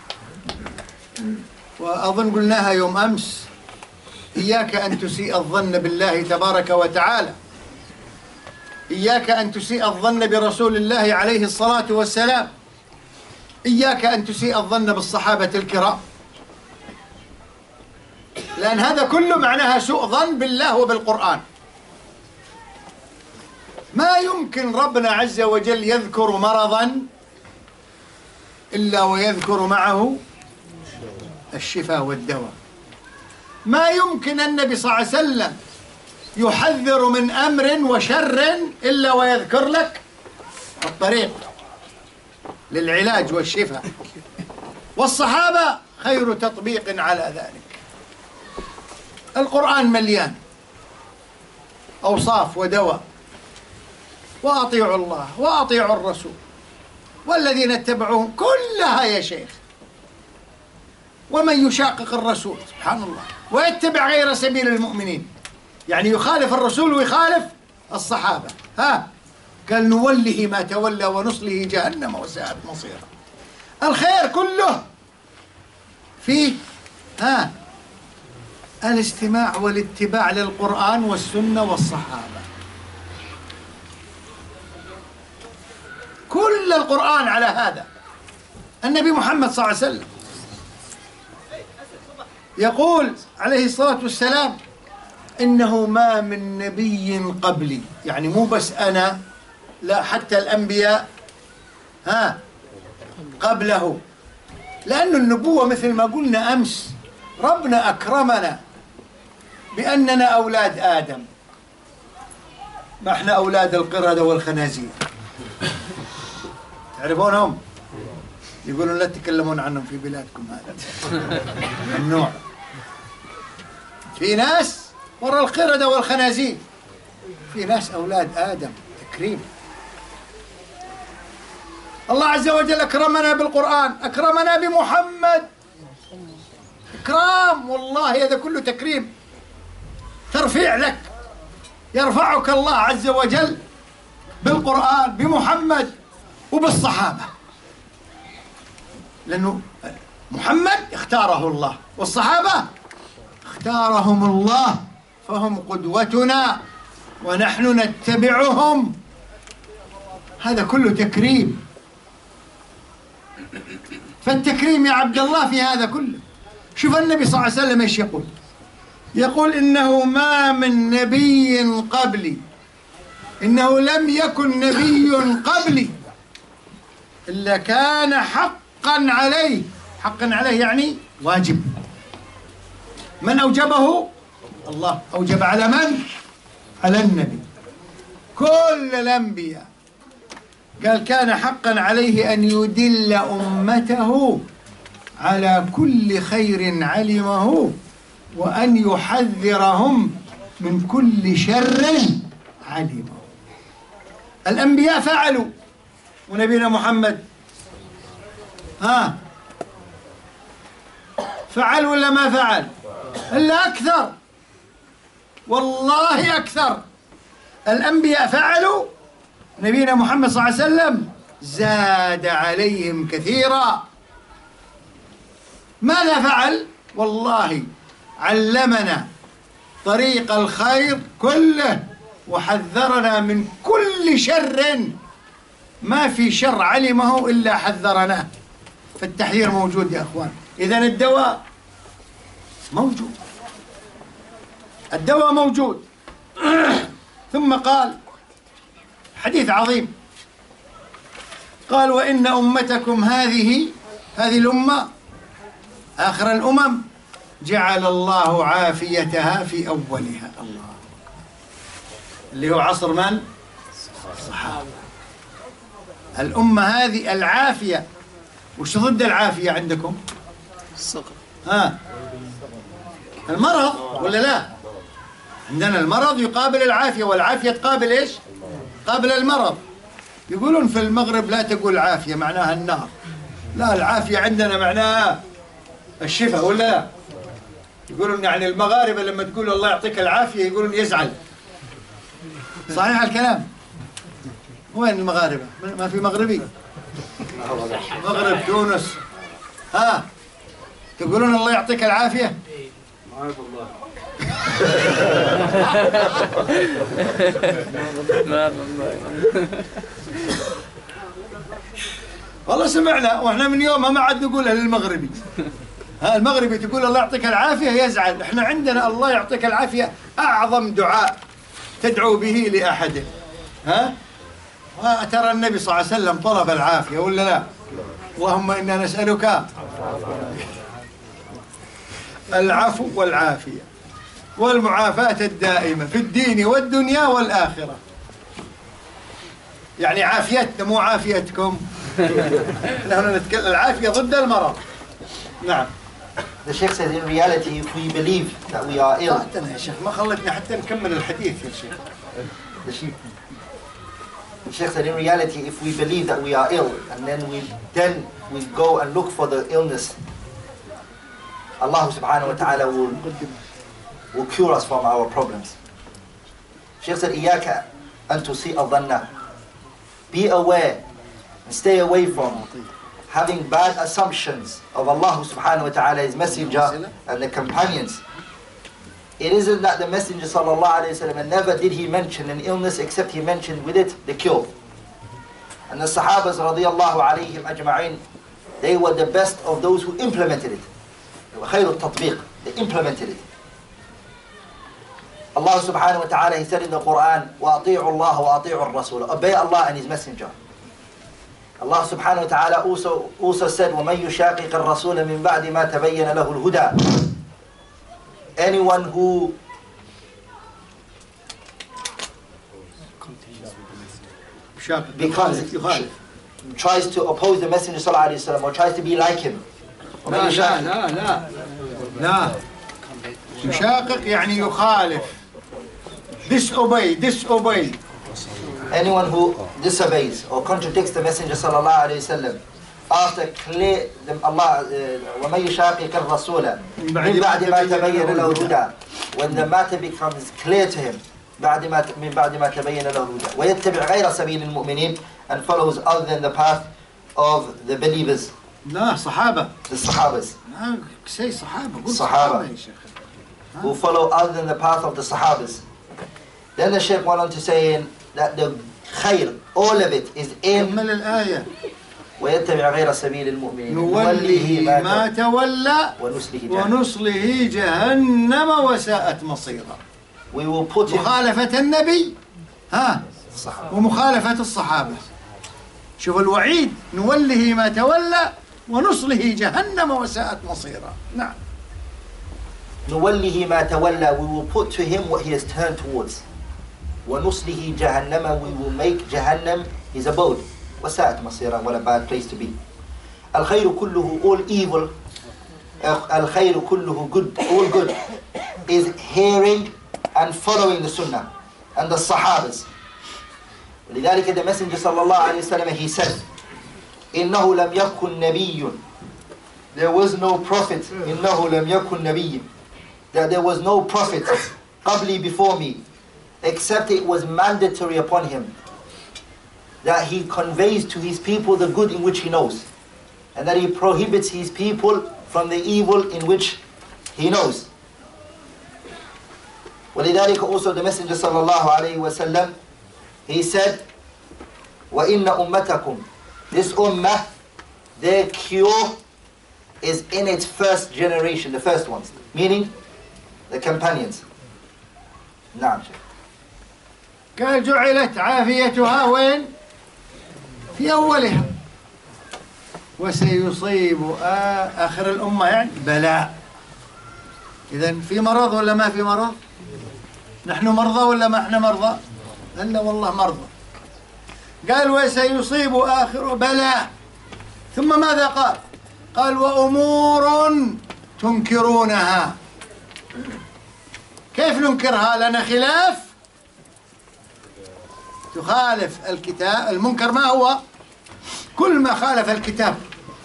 وأظن قلناها يوم أمس، إياك أن تسيء الظن بالله تبارك وتعالى، إياك أن تسيء الظن برسول الله عليه الصلاة والسلام، إياك أن تسيء الظن بالصحابة الكرام، لأن هذا كله معناها سوء ظن بالله وبالقرآن. ما يمكن ربنا عز وجل يذكر مرضا إلا ويذكر معه الشفاء والدواء. ما يمكن النبي صلى الله عليه وسلم يحذر من أمر وشر إلا ويذكر لك الطريق للعلاج والشفاء. والصحابة خير تطبيق على ذلك. القرآن مليان أوصاف ودواء، وأطيعوا الله وأطيعوا الرسول والذين اتبعوهم كلها يا شيخ. ومن يشاقق الرسول سبحان الله ويتبع غير سبيل المؤمنين، يعني يخالف الرسول ويخالف الصحابة، قال نوله ما تولى ونصله جهنم وساءت مصيرا. الخير كله في الاستماع والاتباع للقرآن والسنة والصحابة. كل القرآن على هذا. النبي محمد صلى الله عليه وسلم يقول عليه الصلاة والسلام إنه ما من نبي قبلي، يعني مو بس أنا، لا حتى الأنبياء قبله، لأن النبوة مثل ما قلنا أمس ربنا أكرمنا بأننا أولاد آدم، ما إحنا أولاد القردة والخنازير، تعرفونهم؟ يقولون لا تتكلمون عنهم في بلادكم، هذا ممنوع. في ناس ورا القردة والخنازير، في ناس أولاد آدم، تكريم. الله عز وجل أكرمنا بالقرآن، أكرمنا بمحمد، إكرام والله هذا كله تكريم، ترفيع لك، يرفعك الله عز وجل بالقرآن بمحمد وبالصحابة، لأنه محمد اختاره الله والصحابة اختارهم الله، فهم قدوتنا ونحن نتبعهم. هذا كله تكريم. فالتكريم يا عبد الله في هذا كله. شوف النبي صلى الله عليه وسلم ايش يقول؟ يقول إنه ما من نبي قبلي، إنه لم يكن نبي قبلي إلا كان حقا عليه. حقا عليه يعني واجب. من أوجبه؟ الله. أوجب على من؟ على النبي. كل الأنبياء قال كان حقا عليه أن يدل أمته على كل خير علمه وأن يحذرهم من كل شر علمه. الأنبياء فعلوا، ونبينا محمد فعل ولا ما فعل؟ إلا أكثر، والله أكثر. الأنبياء فعلوا، نبينا محمد صلى الله عليه وسلم زاد عليهم كثيرا. ماذا فعل؟ والله علمنا طريق الخير كله وحذرنا من كل شر، ما في شر علمه إلا حذرناه. فالتحذير موجود يا أخوان. إذن الدواء موجود، الدواء موجود. ثم قال حديث عظيم، قال: وإن أمتكم هذه الأمة آخر الأمم جعل الله عافيتها في أولها. الله، اللي هو عصر من؟ الصحابة. الأمة هذه العافية. وش ضد العافية عندكم؟ السقم. المرض ولا لا؟ عندنا المرض يقابل العافية، والعافية تقابل إيش؟ قابل المرض. يقولون في المغرب لا تقول عافية معناها النار، لا، العافية عندنا معناها الشفاء ولا لا؟ يقولون يعني المغاربة لما تقول الله يعطيك العافية يقولون يزعل. صحيح الكلام؟ وين المغاربة؟ ما في مغربي؟ مغرب تونس، ها تقولون الله يعطيك العافية؟ معاذ الله. والله سمعنا واحنا من يومها ما عاد نقولها للمغربي. ها المغربي تقول الله يعطيك العافية يزعل. احنا عندنا الله يعطيك العافية أعظم دعاء تدعو به لأحد. ها ترى النبي صلى الله عليه وسلم طلب العافية ولا لا؟ اللهم إنا نسألك العفو والعافية والمعافاة الدائمة في الدين والدنيا والآخرة. يعني عافيتنا مو عافيتكم. نحن نتكلم العافية ضد المرض. نعم. The Sheikh says, in reality, if we believe that we are ill, يا شيخ ما خلتني حتى نكمل الحديث يا شيخ. The Sheikh said, in reality, if we believe that we are ill, and then we go and look for the illness, Allah subhanahu wa ta'ala will cure us from our problems. Sheikh said, إياك أن تسيء الظن. Be aware and stay away from having bad assumptions of Allah subhanahu wa ta'ala, His Messenger and the companions. It isn't that the Messenger sallallahu alayhi wa sallam, and never did he mention an illness except he mentioned with it the cure. And the Sahabas radiyallahu alayhim ajma'in, they were the best of those who implemented it. خير التطبيق, they implemented it. Allah subhanahu wa ta'ala, He said in the Quran, وَأَطِيعُوا اللَّهَ وَأَطِيعُوا الرَّسُولَ. Obey Allah and His Messenger. Allah subhanahu wa ta'ala also said, وَمَنْ يُشَاقِقَ الرَّسُولَ مِنْ بَعْدِ مَا تَبَيَّنَ لَهُ الْهُدَى. Anyone who tries to oppose the Messenger sallallahu alayhi wa sallam, or tries to be like him. لا لا لا لا لا. يشاقق يعني يخالف. disobey. Anyone who disobeys or contradicts the Messenger sallallahu alayhi wa sallam after clear Allah وَمَنْ يُشَاقِقَ الرَّسُولَ مِنْ بَعْدِ مَا تَبَيَّنَ لَهُ الْهُدَى. When the matter becomes clear to him, من بعد ما تبين له الهدى ويتبع غير سبيل المؤمنين, and follows other than the path of the believers. لا صحابة. The Sahabas. say صحابة. قول صحابة. يا شيخ. Who follow other than the path of the Sahabas. Then the Shaykh went on to say that the khair, all of it is in كمل الآية. ويتبع غير سبيل المؤمنين نوله ما تولى ونصله ونصله جهنم وساءت مصيرا. We will put him مخالفة النبي ومخالفة الصحابة. شوف الوعيد، نوله ما تولى ونصله جهنم وساءت مصيرا. نعم. نوله ما تولى, we will put to him what he has turned towards. ونصله جهنم, we will make Jahannam his abode. وساءت مصيرا, what a bad place to be. الخير كله, all evil. الخير كله, good, all good, is hearing and following the Sunnah and the Sahabas. لذلك the Messenger صلى الله عليه وسلم, he said, إنه لم يكن نبي, there was no prophet. إنه لم يكن نبي, that there was no prophet قبلي, before me, except it was mandatory upon him that he conveys to his people the good in which he knows, and that he prohibits his people from the evil in which he knows. ولذلك also the Messenger صلى الله عليه وسلم, he said, وَإِنَّ أُمَّتَكُمْ, this ummah, their cure is in its first generation, the first ones, meaning the companions. نعم شيخ. قال جعلت عافيتها وين؟ في أولها. وسيصيب آخر الأمة يعني بلاء. إذن في مرض ولا ما في مرض؟ نحن مرضى ولا ما احنا مرضى؟ إلا والله مرضى. قال وسيصيب آخر بلاء. ثم ماذا قال؟ قال وأمور تنكرونها. كيف ننكرها؟ لنا خلاف، تخالف الكتاب. المنكر ما هو؟ كل ما خالف الكتاب.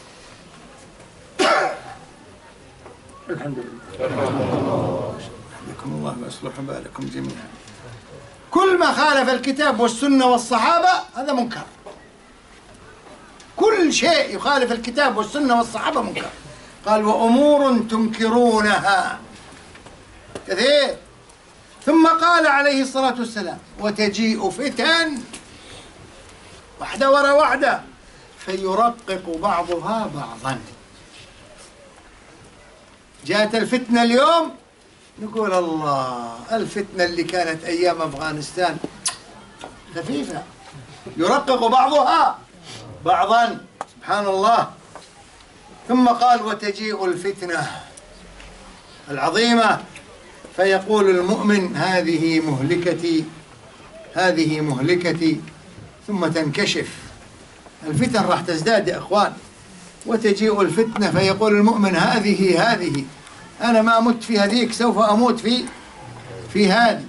الحمد لله. يحييكم الله ويصلح بالكم جميعا. كل ما خالف الكتاب والسنة والصحابة هذا منكر. كل شيء يخالف الكتاب والسنة والصحابة منكر. قال وأمور تنكرونها كثير. ثم قال عليه الصلاة والسلام وتجيء فتن واحدة وراء واحدة فيرقق بعضها بعضا. جاءت الفتنة اليوم نقول الله، الفتنة اللي كانت أيام أفغانستان خفيفة، يرقق بعضها بعضا، سبحان الله. ثم قال وتجيء الفتنة العظيمة فيقول المؤمن هذه مهلكتي هذه مهلكتي، ثم تنكشف الفتن، راح تزداد يا أخوان. وتجيء الفتنة فيقول المؤمن هذه أنا ما مت في هذيك، سوف أموت في هذه.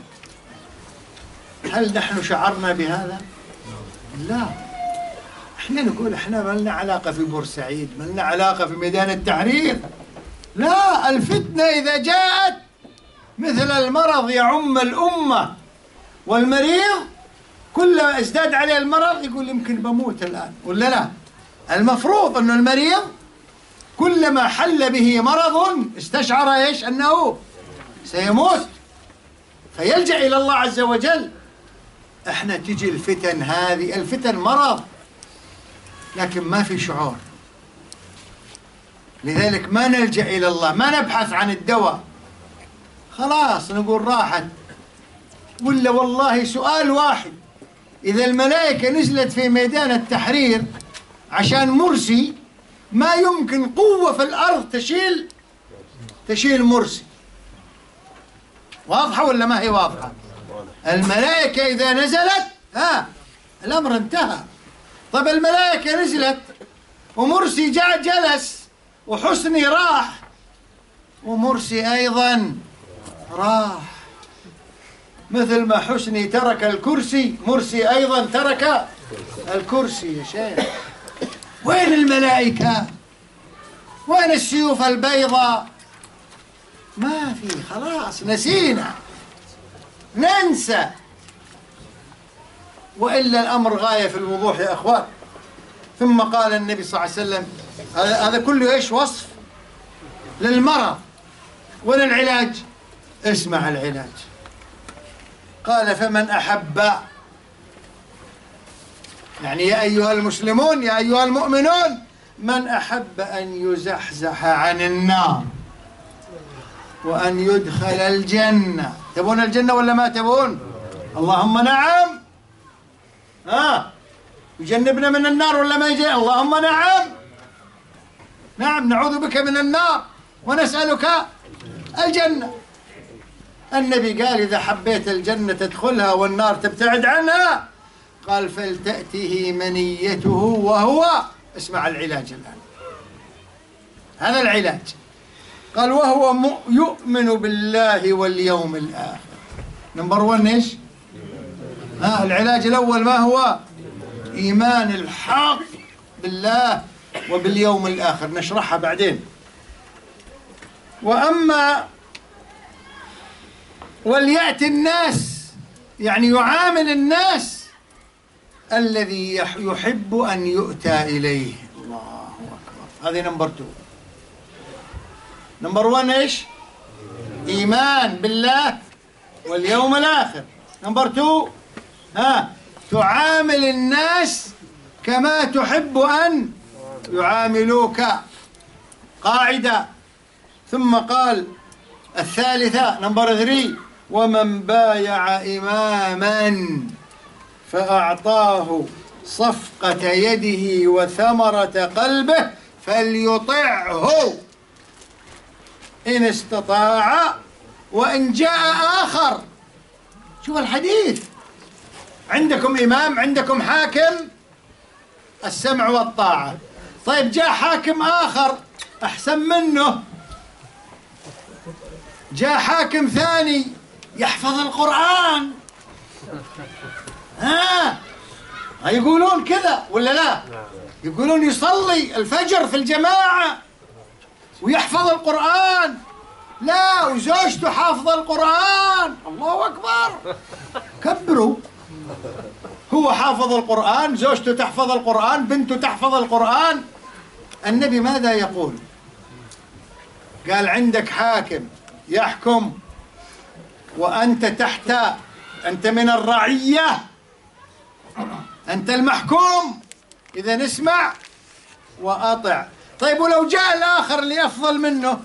هل نحن شعرنا بهذا؟ لا. احنا نقول احنا ما لنا علاقة في بورسعيد، ما لنا علاقة في ميدان التحرير. لا، الفتنة إذا جاءت مثل المرض يعم الأمة، والمريض كلما ازداد عليه المرض يقول يمكن بموت الآن، ولا لا؟ المفروض أن المريض كلما حل به مرض استشعر ايش؟ أنه سيموت فيلجأ إلى الله عز وجل. احنا تجي الفتن هذه، الفتن مرض لكن ما في شعور، لذلك ما نلجأ إلى الله، ما نبحث عن الدواء، خلاص نقول راحت. ولا والله سؤال واحد، إذا الملائكة نزلت في ميدان التحرير عشان مرسي، ما يمكن قوة في الأرض تشيل مرسي. واضحة ولا ما هي واضحة؟ الملائكة إذا نزلت الأمر انتهى. طب الملائكة نزلت ومرسي جاء جلس، وحسني راح، ومرسي أيضا راح، مثل ما حسني ترك الكرسي مرسي أيضا ترك الكرسي. يا شيخ وين الملائكة؟ وين السيوف البيضاء؟ ما في، خلاص نسينا، ننسى. وإلا الأمر غاية في الوضوح يا أخوان. ثم قال النبي صلى الله عليه وسلم، هذا كله إيش؟ وصف للمرض. وللعلاج، اسمع العلاج. قال فمن أحب، يعني يا أيها المسلمون يا أيها المؤمنون، من أحب أن يزحزح عن النار وأن يدخل الجنة. تبون الجنة ولا ما تبون؟ اللهم نعم. يجنبنا من النار ولا ما يجي؟ اللهم نعم. نعم، نعوذ بك من النار ونسألك الجنة. النبي قال إذا حبيت الجنة تدخلها والنار تبتعد عنها، قال فلتأته منيته وهو، اسمع العلاج الآن، هذا العلاج. قال وهو يؤمن بالله واليوم الآخر. نمبر 1 ايش؟ العلاج الأول ما هو؟ إيمان الحق بالله وباليوم الآخر، نشرحها بعدين. وأما وليأتي الناس، يعني يعامل الناس الذي يحب أن يؤتى إليه. الله أكبر. هذه نمبر 2. نمبر 1 إيش؟ إيمان بالله واليوم الآخر. نمبر 2 تعامل الناس كما تحب أن يعاملوك، قاعدة. ثم قال الثالثة نمبر 3 ومن بايع إماما فأعطاه صفقة يده وثمرة قلبه فليطعه إن استطاع، وإن جاء آخر. شوف الحديث، عندكم إمام، عندكم حاكم، السمع والطاعة. طيب جاء حاكم آخر أحسن منه، جاء حاكم ثاني يحفظ القرآن، يقولون كذا ولا لا؟ يقولون يصلي الفجر في الجماعة ويحفظ القرآن. لا، وزوجته حافظة القرآن. الله أكبر، كبروا. هو حافظ القرآن، زوجته تحفظ القرآن، بنته تحفظ القرآن. النبي ماذا يقول؟ قال عندك حاكم يحكم وأنت تحت، أنت من الرعية، أنت المحكوم، إذا اسمع وأطع. طيب ولو جاء الآخر اللي أفضل منه،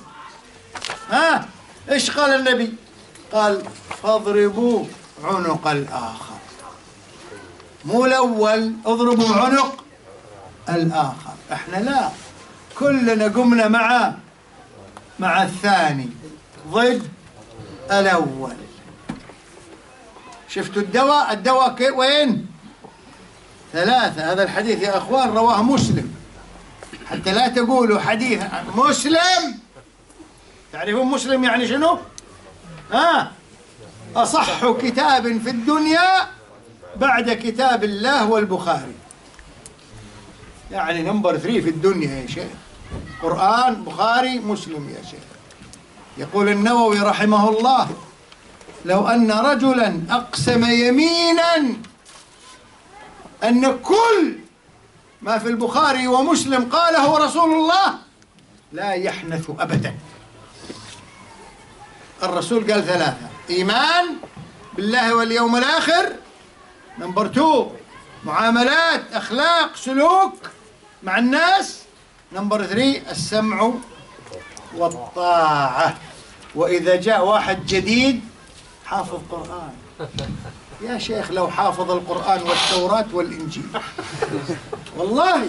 إيش قال النبي؟ قال فاضربوا عنق الآخر، مو الأول، اضربوا عنق الآخر. احنا لا، كلنا قمنا مع الثاني ضد الأول. شفتوا الدواء وين؟ 3. هذا الحديث يا أخوان رواه مسلم، حتى لا تقولوا حديث مسلم. تعرفون مسلم يعني شنو؟ أصح كتاب في الدنيا بعد كتاب الله والبخاري، يعني نمبر 3 في الدنيا يا شيخ. قرآن، بخاري، مسلم يا شيخ. يقول النووي رحمه الله لو أن رجلا أقسم يمينا أن كل ما في البخاري ومسلم قاله رسول الله لا يحنث أبدا. الرسول قال 3: إيمان بالله واليوم الآخر، نمبر 2 معاملات، أخلاق، سلوك مع الناس، نمبر 3 السمع والطاعة. وإذا جاء واحد جديد حافظ قرآن، يا شيخ لو حافظ القرآن والتوراة والإنجيل والله.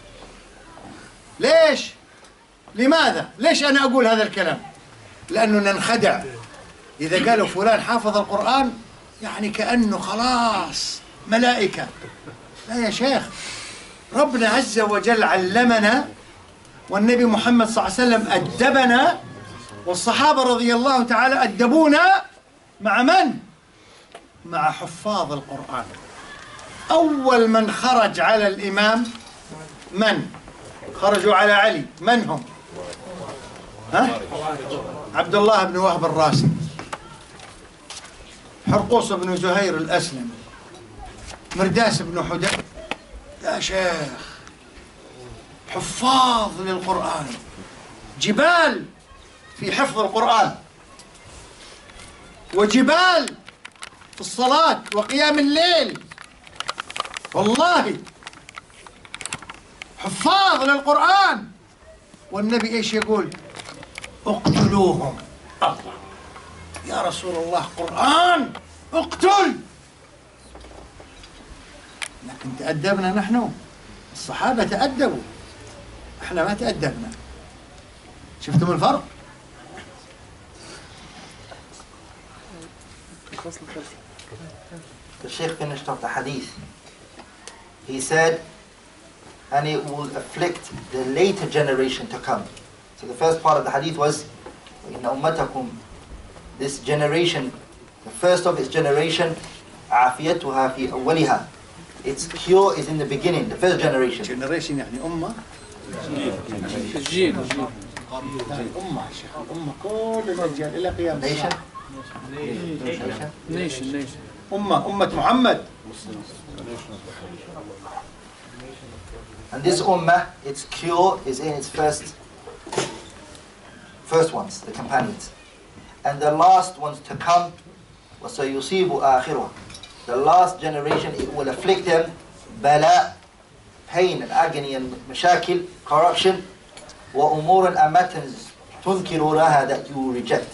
ليش؟ لماذا؟ ليش أنا أقول هذا الكلام؟ لأنه ننخدع. إذا قالوا فلان حافظ القرآن يعني كأنه خلاص ملائكة. لا يا شيخ، ربنا عز وجل علمنا، والنبي محمد صلى الله عليه وسلم أدبنا، والصحابة رضي الله تعالى أدبونا مع من؟ مع حفاظ القرآن. أول من خرج على الإمام من؟ خرجوا على علي، من هم؟ عبد الله بن وهب الراسي، حرقوس بن زهير الأسلمي، مرداس بن حدير. يا شيخ حفاظ للقرآن، جبال في حفظ القرآن، وجبال في الصلاة وقيام الليل، والله حفاظ للقرآن. والنبي ايش يقول؟ اقتلوهم. الله، يا رسول الله قرآن اقتل. لكن تأدبنا نحن، الصحابة تأدبوا، احنا ما تأدبنا. شفتم الفرق؟ The Shaykh finished off the hadith. He said, and it will afflict the later generation to come. So the first part of the hadith was, إِنَّ أُمَّتَكُمْ, this generation, the first of its generation, عَافِيَتُهَا فِي أَوَّلِهَا, its cure is in the beginning, the first generation. Generation يعني أمة. الجيل. أمة شيخ، أمة كل الأجيال إلى قيام الساعة. Nation. أمة محمد. And this ummah, its cure is in its first ones, the companions. And the last ones to come, وَسَيُصِيبُ آخِرُهُ. The last generation, it will afflict them bala, pain and agony and mashakil, corruption, وَأُمُورًا أَمَّةً تُنْكِرُونَهَا, that you will reject.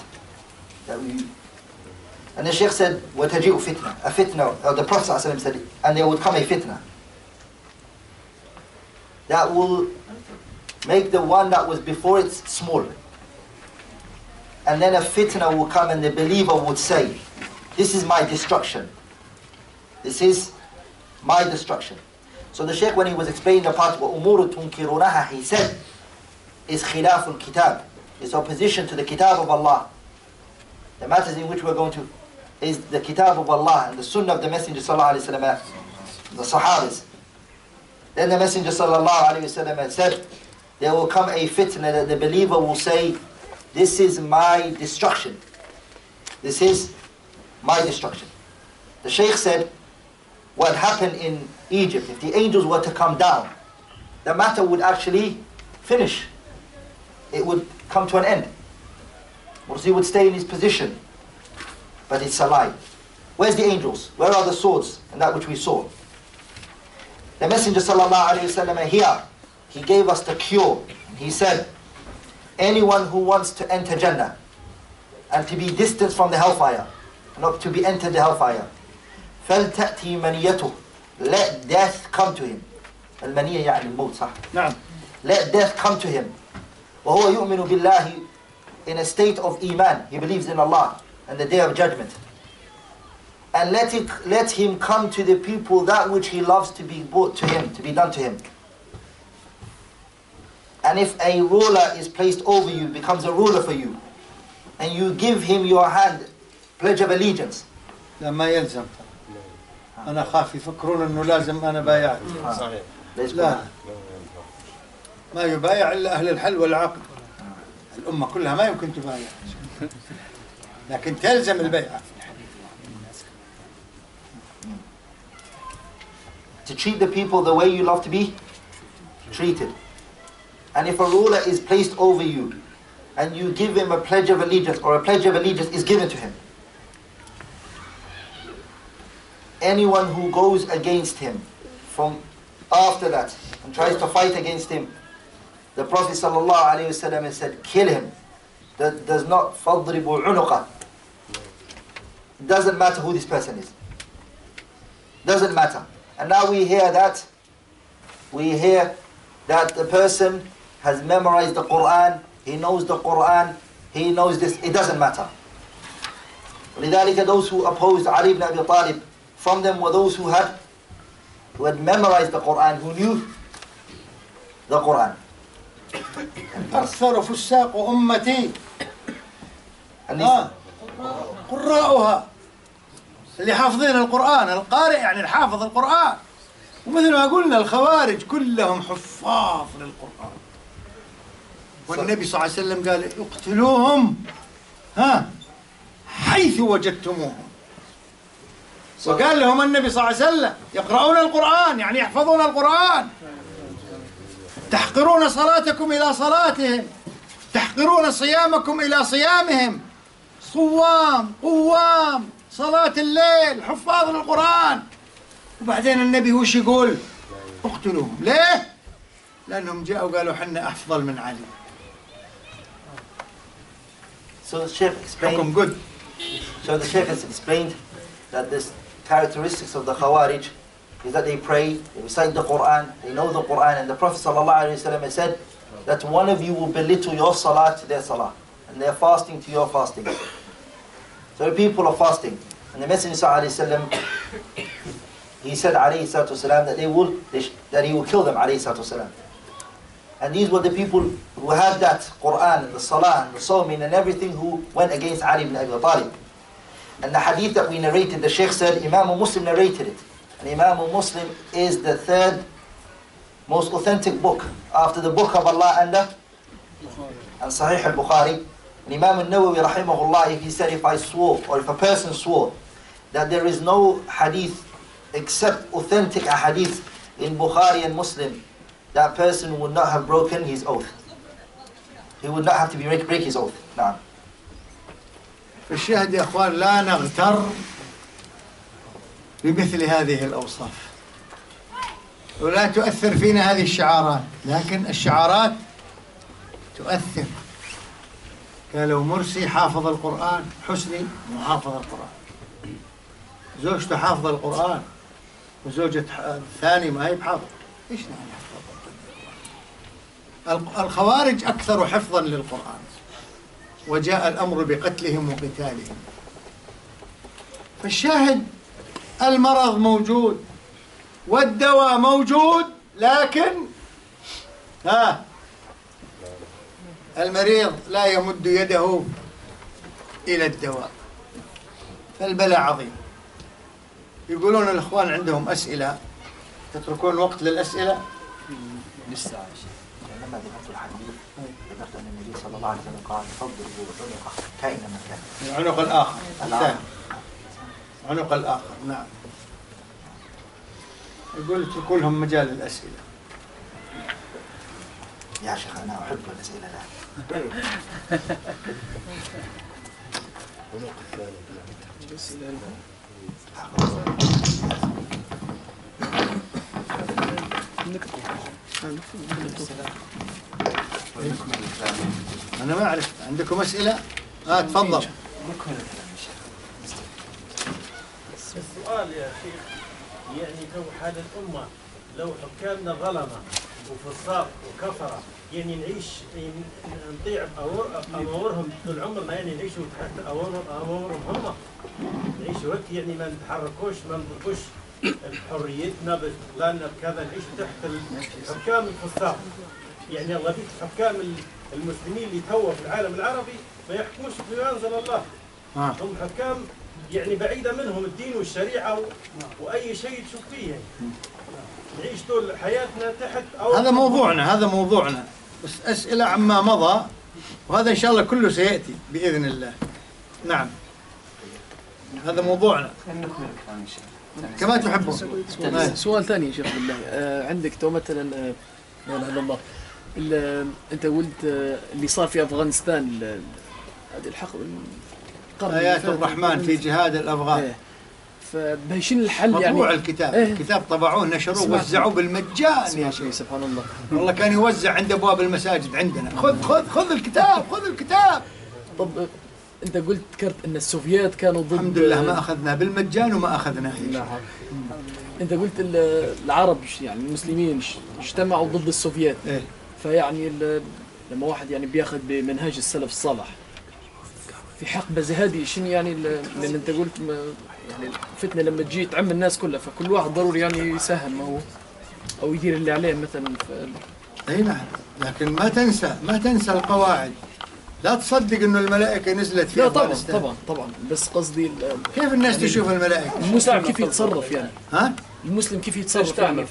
And the Shaykh said, وَتَجِئُ fitna, a fitna, or the Prophet ﷺ said, and there would come a fitna that will make the one that was before it small. And then a fitna will come and the believer would say, this is my destruction. This is my destruction. So the Shaykh, when he was explaining the part of umuru tunkirunaha, he said, is khilaful kitab. It's opposition to the kitab of Allah. The matters in which we're going to is the kitab of Allah and the sunnah of the Messenger sallallahu alaihi wasallam, the Sahabas. Then the Messenger sallallahu alaihi wasallam said, there will come a fitna that the believer will say, this is my destruction. This is my destruction. The Shaykh said, what happened in Egypt, if the angels were to come down, the matter would actually finish. It would come to an end. Mursi would stay in his position. But it's a lie. Where's the angels? Where are the swords and that which we saw? The Messenger sallallahu alaihi wasallam here, he gave us the cure. He said, anyone who wants to enter Jannah and to be distanced from the hellfire, not to be entered the hellfire, فَلْتَأْتِي مَنِيَّتُهُ, let death come to him. الْمَنِيَّ يعني الموت, صح? نعم. Let death come to him. وَهُوَ يُؤْمِنُ بِاللَّهِ, in a state of iman, he believes in Allah and the day of judgment. And let him come to the people that which he loves to be brought to him, to be done to him. And if a ruler is placed over you, becomes a ruler for you, and you give him your hand, pledge of allegiance. لا ما يلزم. أنا خاف يفكرون إنه لازم أنا بايعت. صحيح. لا. ما يبايع إلا أهل الحل والعقد. الأمة كلها ما يمكن تبايع. لكن تلزم البيعة. To treat the people the way you love to be treated. And if a ruler is placed over you and you give him a pledge of allegiance, or a pledge of allegiance is given to him, anyone who goes against him from after that and tries to fight against him, the Prophet ﷺ said, kill him. That does not فَضْرِبُوا عُنُقَهُ. It doesn't matter who this person is. Doesn't matter. And now we hear that the person has memorized the Quran, he knows the Quran, he knows this, it doesn't matter. لذلك those who opposed Ali ibn Abi Talib, from them were those who had memorized the Quran, who knew the Quran. أكثر فساق أمتي قراؤها اللي حافظين القرآن. القارئ يعني الحافظ القرآن. ومثل ما قلنا الخوارج كلهم حفاظ للقرآن. والنبي صلى الله عليه وسلم قال اقتلوهم حيث وجدتموهم. وقال لهم النبي صلى الله عليه وسلم يقرؤون القرآن يعني يحفظون القرآن. تحقرون صلاتكم إلى صلاتهم، تحقرون صيامكم إلى صيامهم. صوام قوام صلاة الليل حفاظ للقرآن. وبعدين النبي وش يقول؟ اقتلوهم. ليه؟ لأنهم جاءوا قالوا حنا أفضل من علي. So the Shaykh explained, good. So the Shaykh has explained that this characteristics of the Khawarij is that they pray, they recite the Quran, they know the Quran, and the Prophet ﷺ has said that one of you will belittle your salah to their salah, and their fasting to your fasting. So the people are fasting, and the Messenger ﷺ, he said ﷺ, that he will kill them ﷺ. And these were the people who had that Quran, and the salah, and the sawmin, and everything, who went against Ali ibn Abi Talib. And the hadith that we narrated, the Shaykh said, Imam Muslim narrated it. And Imam Muslim is the third most authentic book after the book of Allah and Sahih al-Bukhari. And Imam al-Nawawi rahimahullah, if he said, if I swore, or if a person swore that there is no hadith except authentic hadith in Bukhari and Muslim, that person would not have broken his oath. He would not have to break his oath. Nah. فالشاهد يا أخوان لا نغتر بمثل هذه الأوصاف، ولا تؤثر فينا هذه الشعارات، لكن الشعارات تؤثر. قالوا مرسي حافظ القرآن، حسني مو حافظ القرآن، زوجته حافظ القرآن وزوجة الثاني ما هي بحافظ. ايش يعني حفظ القرآن؟ الخوارج أكثر حفظا للقرآن، وجاء الأمر بقتلهم وقتالهم. فالشاهد المرض موجود والدواء موجود، لكن المريض لا يمد يده إلى الدواء، فالبلاء عظيم. يقولون الإخوان عندهم أسئلة، تتركون وقت للأسئلة؟ لسه لما ذكرت الحديث ذكرت أن النبي صلى الله عليه وسلم قال فاضربوا عنقه كائنا من كان. عنق الآخر الثاني، عنق الآخر، نعم. يقول اتركوا لهم مجال الأسئلة. يا شيخ أنا أحب الأسئلة الآن. أنا ما أعرف، عندكم أسئلة؟ تفضل. السؤال يا شيخ، يعني لو حال الأمة لو حكامنا ظلمة وفساق وكفرة، يعني نعيش نطيع أمورهم طول عمرنا، يعني نعيشوا تحت أمورهم هم، نعيشوا هيك، يعني ما نتحركوش ما نضربوش بحريتنا باستقلالنا بكذا، نعيش تحت الحكام الفساق. يعني الله بيك حكام المسلمين اللي توا في العالم العربي ما يحكموش بما أنزل الله، هم حكام يعني بعيدة منهم الدين والشريعة وأي شيء تشوف فيه، يعني نعيش طول حياتنا تحت هذا موضوعنا، هذا موضوعنا، بس أسئلة عما مضى، وهذا إن شاء الله كله سيأتي بإذن الله. نعم، هذا موضوعنا كما تحبون. سؤال ثاني يا شيخ بالله، عندك تو مثلا لا اله الا الله، انت قلت اللي صار في افغانستان، هذه الحق آيات الرحمن في جهاد الأفغان. فبهشين الحل يعني؟ مطبوع الكتاب، الكتاب طبعوه نشروه وزعوه بالمجان يا شيخ. سبحان الله. والله كان يوزع عند أبواب المساجد عندنا، خذ الكتاب، خذ الكتاب. طب أنت قلت ذكرت أن السوفيات كانوا ضد، الحمد لله ما أخذناه بالمجان وما أخذناه. أنت قلت العرب يعني المسلمين اجتمعوا ضد السوفيات. فيعني لما واحد يعني بياخذ بمنهاج السلف الصالح في حقبة زي هذه، شنو يعني لأن أنت قلت يعني الفتنة لما تجي تعم الناس كلها، فكل واحد ضروري يعني يساهم أو يدير اللي عليه مثلا. أي نعم، لكن ما تنسى القواعد. لا تصدق إنه الملائكة نزلت في أفغانستان. طبعا بس قصدي كيف الناس يعني تشوف الملائكة؟ المسلم كيف يتصرف يعني؟ المسلم كيف يتصرف يعني؟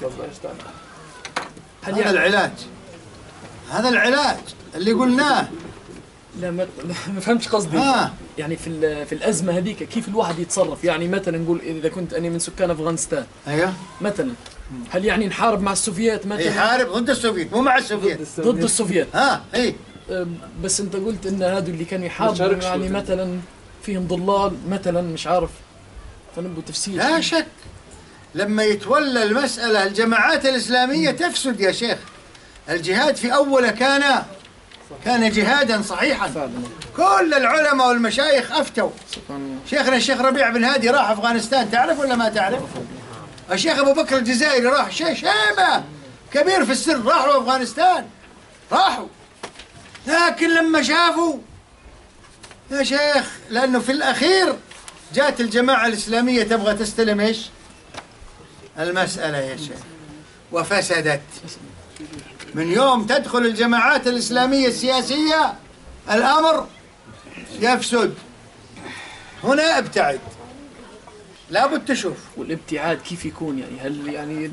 هذا العلاج اللي قلناه. لا ما فهمتش قصدي. يعني في الأزمة هذيك كيف الواحد يتصرف؟ يعني مثلا نقول إذا كنت أنا من سكان أفغانستان، أيوه مثلا هل يعني نحارب مع السوفيات مثلا؟ يحارب ضد السوفيت مو مع السوفيت. ضد السوفيت. اي بس أنت قلت إن هذول اللي كانوا يحاربوا يعني مثلا فيهم ضلال مثلا، مش عارف، فنبغى تفسير. لا شك لما يتولى المسألة الجماعات الإسلامية تفسد يا شيخ. الجهاد في أوله كان جهادا صحيحا. كل العلماء والمشايخ أفتوا. شيخنا الشيخ ربيع بن هادي راح أفغانستان، تعرف ولا ما تعرف؟ الشيخ أبو بكر الجزائري راح، شيمة كبير في السر راحوا أفغانستان، راحوا. لكن لما شافوا يا شيخ، لأنه في الأخير جاءت الجماعة الإسلامية تبغى تستلم إيش؟ المسألة يا شيخ، وفسدت. من يوم تدخل الجماعات الإسلامية السياسية الأمر يفسد. هنا ابتعد، لابد تشوف. والابتعاد كيف يكون يعني؟ هل يعني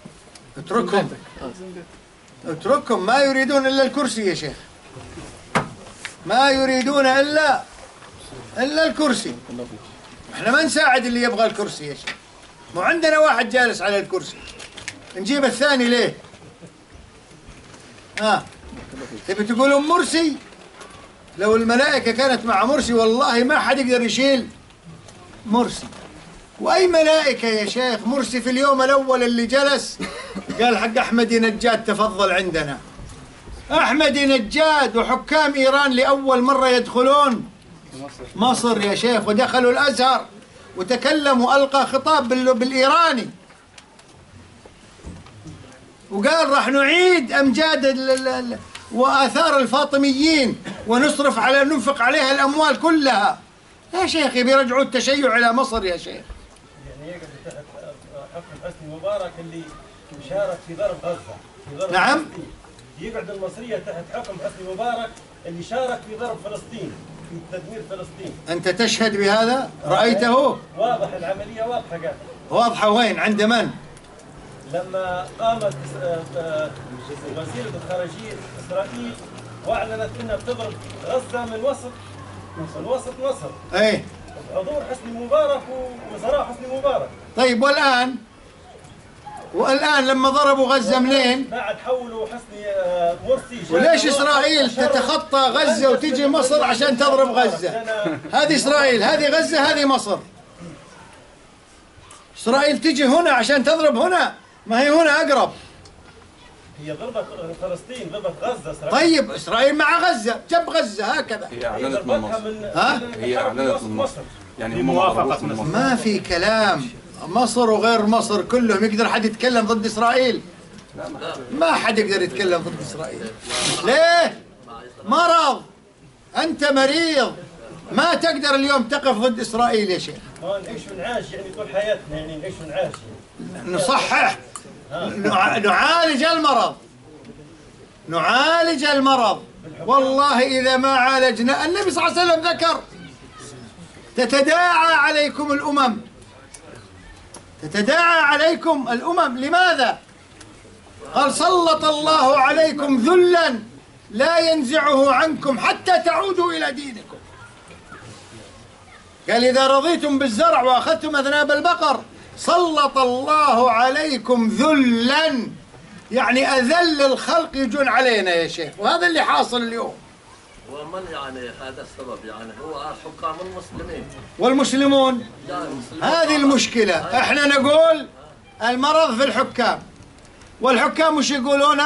اتركهم، ما يريدون إلا الكرسي يا شيخ، ما يريدون إلا الكرسي. احنا ما نساعد اللي يبغى الكرسي يا شيخ، مو عندنا واحد جالس على الكرسي نجيب الثاني ليه؟ تبي تقولون مرسي لو الملائكة كانت مع مرسي والله ما حد يقدر يشيل مرسي. وأي ملائكة يا شيخ؟ مرسي في اليوم الأول اللي جلس قال حق أحمدي نجاد تفضل عندنا. أحمدي نجاد وحكام إيران لأول مرة يدخلون مصر يا شيخ، ودخلوا الأزهر وتكلموا، ألقى خطاب بالإيراني وقال راح نعيد أمجاد وآثار الفاطميين ونصرف على ننفق عليها الأموال كلها. يا شيخ بيرجعوا التشيع إلى مصر يا شيخ. يعني يقعد تحت حكم حسني مبارك اللي شارك في ضرب غزة. نعم. يقعد المصرية تحت حكم حسني مبارك اللي شارك في ضرب فلسطين، في تدمير فلسطين. أنت تشهد بهذا؟ رأيته؟ واضح، العملية واضحة قال. واضحة وين؟ عند من؟ لما قامت وزيرة الخارجية إسرائيل وأعلنت أنها بتضرب غزة من وسط مصر. إيه. بحضور حسني مبارك ووزراء حسني مبارك. طيب والآن لما ضربوا غزة منين؟ بعد حولوا حسني مرسي. وليش إسرائيل تتخطى غزة وتيجي مصر عشان تضرب غزة؟ هذه إسرائيل، هذه غزة، هذه مصر. إسرائيل تيجي هنا عشان تضرب هنا، ما هي هنا أقرب. هي ضربت فلسطين، ضربت غزة إسرائيل. طيب إسرائيل مع غزة، جنب غزة هكذا. هي أعلنت من مصر. ها؟ هي أعلنت من مصر. يعني موافقة من مصر. ما في كلام. مصر وغير مصر كلهم يقدر حد يتكلم ضد إسرائيل؟ ما حد يقدر يتكلم ضد إسرائيل. ليه؟ مرض. أنت مريض، ما تقدر اليوم تقف ضد إسرائيل يا شيخ. نعيش ونعاش يعني طول حياتنا، يعني نعيش ونعاش. نصحح، نعالج المرض، نعالج المرض. والله إذا ما عالجنا، النبي صلى الله عليه وسلم ذكر تتداعى عليكم الأمم، تتداعى عليكم الأمم. لماذا؟ قال سلط الله عليكم ذلا لا ينزعه عنكم حتى تعودوا إلى دينكم. قال إذا رضيتم بالزرع وأخذتم أذناب البقر سلط الله عليكم ذلا، يعني أذل الخلق يجون علينا يا شيخ، وهذا اللي حاصل اليوم. ومن يعني هذا السبب؟ يعني هو حكام المسلمين والمسلمون، هذه المشكلة. احنا نقول المرض في الحكام، والحكام مش يقولون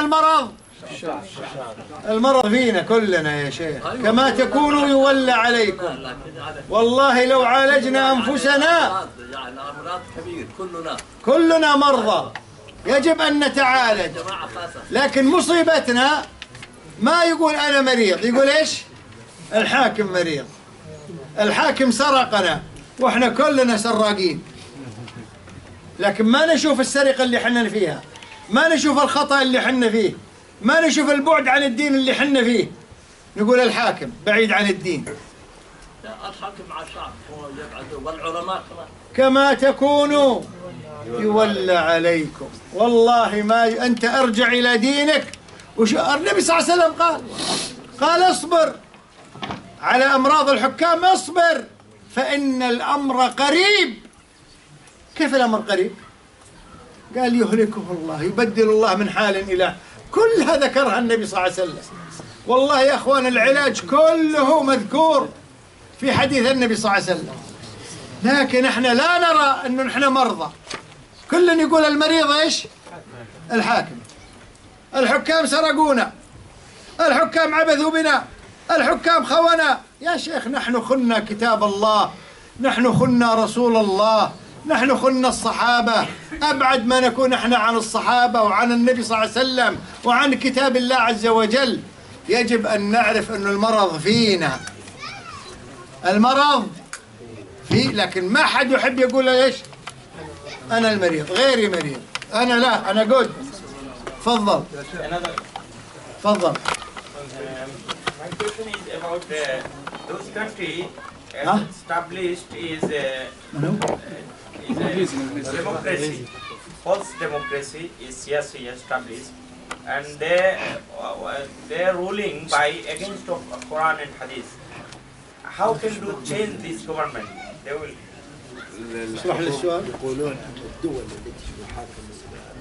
المرض فينا كلنا يا شيخ. كما تكونوا يولى عليكم. والله لو عالجنا أنفسنا، يعني أمراض كبير، كلنا مرضى، يجب أن نتعالج. لكن مصيبتنا ما يقول أنا مريض، يقول إيش؟ الحاكم مريض، الحاكم سرقنا وإحنا كلنا سراقين. لكن ما نشوف السرقة اللي حنا فيها، ما نشوف الخطأ اللي حنا فيه، ما نشوف البعد عن الدين اللي حنا فيه. نقول الحاكم بعيد عن الدين. الحاكم مع الشعب والعلماء كما تكونوا يولى عليكم. والله ما أنت أرجع إلى دينك. النبي صلى الله عليه وسلم قال اصبر على أمراض الحكام، اصبر فإن الأمر قريب. كيف الأمر قريب؟ قال يهلكه الله، يبدل الله من حال إلى، كلها ذكرها النبي صلى الله عليه وسلم. والله يا أخوان العلاج كله مذكور في حديث النبي صلى الله عليه وسلم. لكن احنا لا نرى انه نحن مرضى. كل يقول المريض ايش؟ الحاكم. الحكام سرقونا، الحكام عبثوا بنا، الحكام خوننا. يا شيخ نحن خنا كتاب الله، نحن خنا رسول الله، نحن خنا الصحابة. أبعد ما نكون احنا عن الصحابة وعن النبي صلى الله عليه وسلم وعن كتاب الله عز وجل. يجب أن نعرف أن المرض فينا، المرض فيه. لكن ما حد يحب يقول ايش؟ أنا المريض، غيري مريض، أنا لا، أنا جود. تفضل تفضل. My question is about those country established is a democracy, false democracy is siyasi established, and they are ruling by against of Quran and Hadith. How can you change this government? They will. اشرح لي السؤال. يقولون الدول التي تحاكم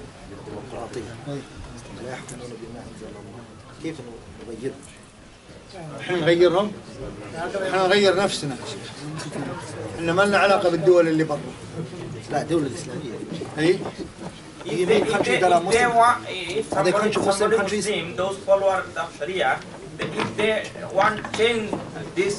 بالديمقراطية لا يحكمون بما أنزل الله، كيف نغيرها؟ احنا نغيرهم؟ احنا نغير نفسنا يا شيخ. احنا ما لنا علاقة بالدول اللي برا. لا الدولة الإسلامية. اي If somebody Muslim, those followers of Sharia, if they want to change this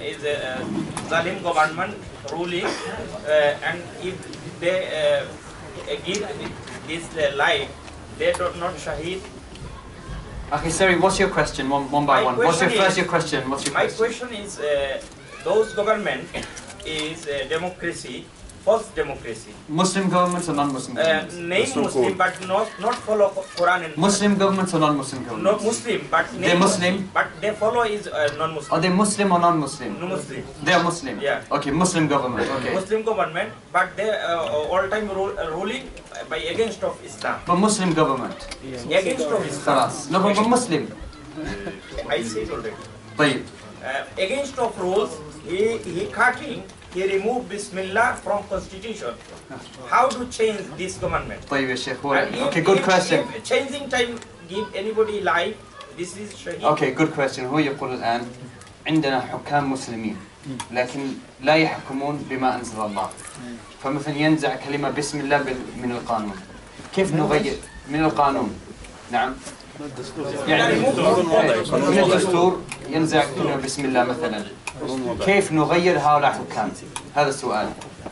Zalim government ruling, and if they give this life, they do not Shaheed. Okay, sorry, what's your question? One by one. What's your question? What's your My question? question is, those government is democracy, false democracy. Muslim governments or non-Muslim governments? Name Muslim, but not follow Quran and Muslim governments or non-Muslim governments? not Muslim, but name They're Muslim? but they follow is non-Muslim. Are they Muslim or non-Muslim? No Muslim. They are Muslim? Yeah. Okay, Muslim government, okay. Muslim government, but they all time ruling by against of Islam. But Muslim government? Against of Islam. Khalas. No, but Muslim. I said already. طيب. Against of rules, he cutting, he removed Bismillah from constitution. How to change this government? طيب يا شيخ. And Okay, good question. If changing time give anybody life, this is shaheed. Okay, good question. هو يقول الآن عندنا حكام مسلمين لكن لا يحكمون بما أنزل الله. فمثلا ينزع كلمة بسم الله من القانون. كيف نغير من القانون؟ نعم. يعني من الدستور ينزع كلمة بسم الله مثلا. كيف نغير هؤلاء الحكام؟ هذا السؤال.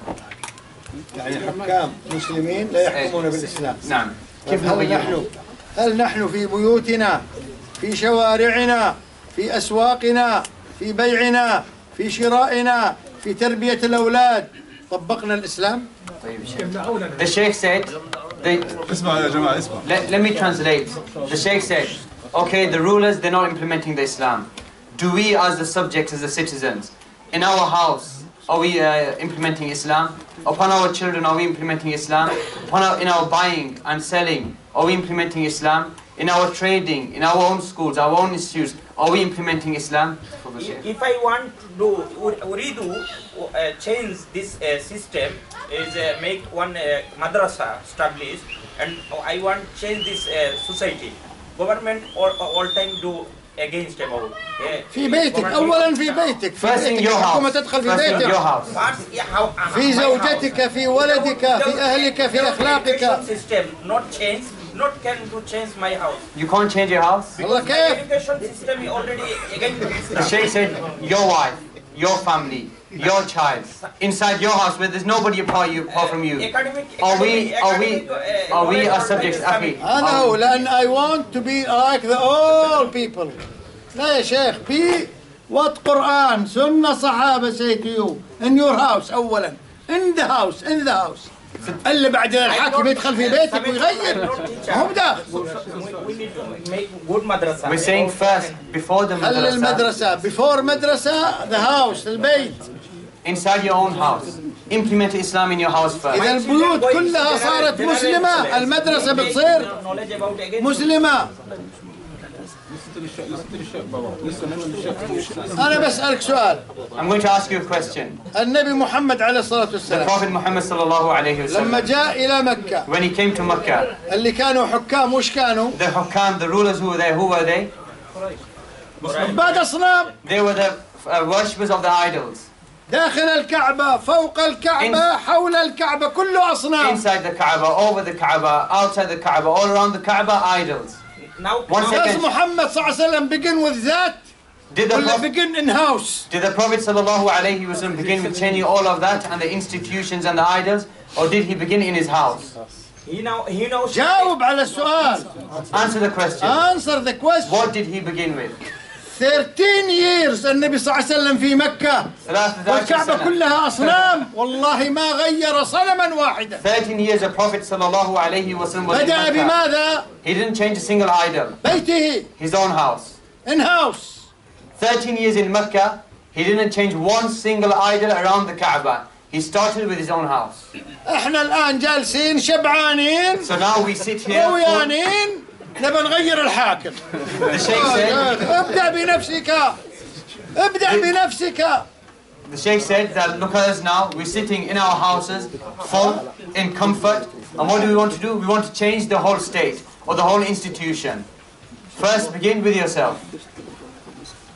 يعني حكام مسلمين لا يحكمون بالإسلام. نعم. كيف نغيرهم؟ هل نحن في بيوتنا، في شوارعنا، في أسواقنا، في بيعنا، في شرائنا، في تربية الأولاد طبقنا الإسلام؟ طيب The Sheikh said اسمع يا جماعة اسمع. Let me translate. The Sheikh said, okay, the rulers, they're not implementing the Islam. Do we as the subjects, as the citizens, in our house, are we implementing Islam? Upon our children, are we implementing Islam? In our buying and selling, are we implementing Islam? In our trading, in our own schools, our own institutes, are we implementing Islam? If I want to do redo, change this system, is make one madrasa established, and I want to change this society. Government all time do against about. في بيتك أولا في بيتك. First in your house. تدخل في First in بيتك. your house. في زوجتك، في ولدك، في أهلك، في أخلاقك. System not change. Not can to change my house. You can't change your house? والله كيف؟ Education system is already against The Sheikh said, your wife, your family, your child, inside your house where there's nobody apart from you. Are we as subjects, Akhi? هذا هو لأن I want to be like the all people. لا يا شيخ be what Quran سنة صحابة say to you in your house أولا in the house. اللي بعدين الحاكم يدخل في بيتك ويغير مو بداخل. We need to make good madrasa. We're saying first, before the خلي المدرسة before مدرسة the house البيت. Inside your own house. Implement Islam in your house first. إذا البيوت كلها صارت مسلمة المدرسة بتصير مسلمة. أنا بسألك سؤال. I'm going to ask you a question. النبي محمد عليه الصلاة The والسلام Prophet Muhammad sallallahu alayhi لما wasallam, جاء إلى مكة when he came to Makkah, اللي كانوا حكام وش كانوا؟ the Hukam, the rulers who were there, who were they? عباد أصنام. They were the worshippers of the idols. داخل الكعبة، فوق الكعبة، حول الكعبة، كله أصنام. Inside the Kaaba, over the Kaaba, outside the Kaaba, all around the Kaaba, idols. Now, One Does second. Muhammad صلى الله عليه وسلم begin with that? Did the ولا Prophet, begin in house? did the Prophet sallallahu alayhi wasallam begin with changing all of that and the institutions and the idols, or did he begin in his house? he knows. جاوب على السؤال. Answer the question. Answer the question. What did he begin with? 13 years النبي صلى الله عليه وسلم في مكة. 13 والكعبة سنة. كلها أصنام. والله ما غير صنما واحدا. 13 years the Prophet sallallahu alayhi wasallam was in بدأ Mecca. بماذا؟ He didn't change a single idol. بيته. His own house. In house. 13 years in Mecca, he didn't change one single idol around the Kaaba. He started with his own house. احنا الآن جالسين شبعانين So now we sit here. قويانين نبى نغير الحاكم. The Sheikh said, ابدأ بنفسك. ابدأ بنفسك. the Sheikh said that look at us now, we're sitting in our houses, full, in comfort, and what do we want to do? We want to change the whole state, or the whole institution. First begin with yourself.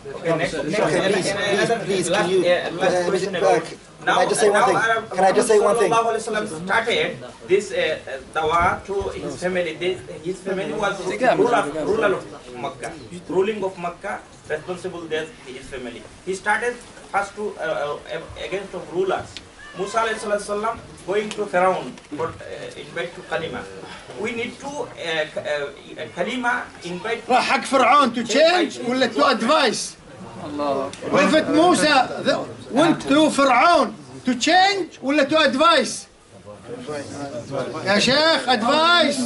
Okay, next, Please, can you, last question about, can I just say one thing? Can I just say one thing? Sallallahu Alaihi Wasallam started this dawah to his family. His family was ruler of Makkah, ruling of Makkah, responsible there his family. He started first to against of rulers. Musa Alayhi Salam going to Pharaoh for invite to Kalima. We need to Kalima invite. راح حق فرعون to change ولا to advise. Prophet Musa went to Pharaoh to change ولا to advise. يا شيخ advice.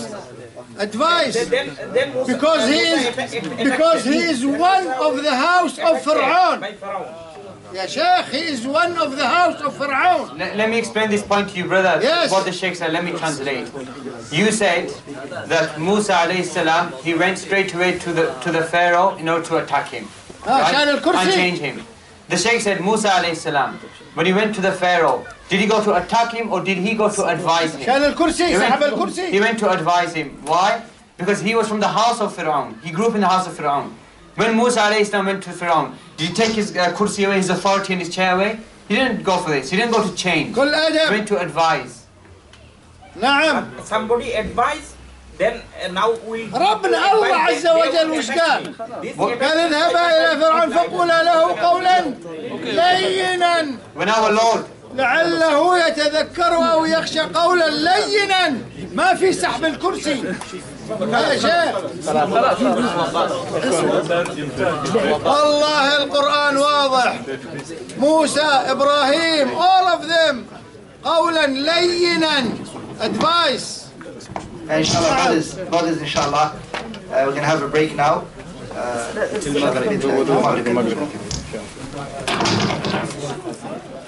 Then Musa, because he is one of the house of Pharaoh. Ya Sheikh, he is one of the house of Pharaoh. Let me explain this point to you, brother. Yes. What the Sheikh said, let me translate. You said that Musa alayhi salam, he went straight away to the Pharaoh in order to attack him. And change him. The Sheikh said Musa alayhi salam, when he went to the Pharaoh, did he go to attack him or did he go to advise him? He went to advise him. Why? Because he was from the house of Pharaoh. He grew up in the house of Pharaoh. When Musa alayhi salam went to Pharaoh, did he take his kursi away, his authority and his chair away? He didn't go for this. He didn't go to change. He went to advise. Somebody advised, then now we. ربنا الله عز وجل وش قال؟ قال اذهبا إلى فرعون فقولا له قولا لينا. When our Lord لعله يتذكر أو يخشى قولا لينا. ما في سحب الكرسي. يا شيخ. والله القرآن واضح. موسى إبراهيم all of them قولا لينا advice. Inshallah, brothers, inshallah, we're going to have a break now. Till Maghrib.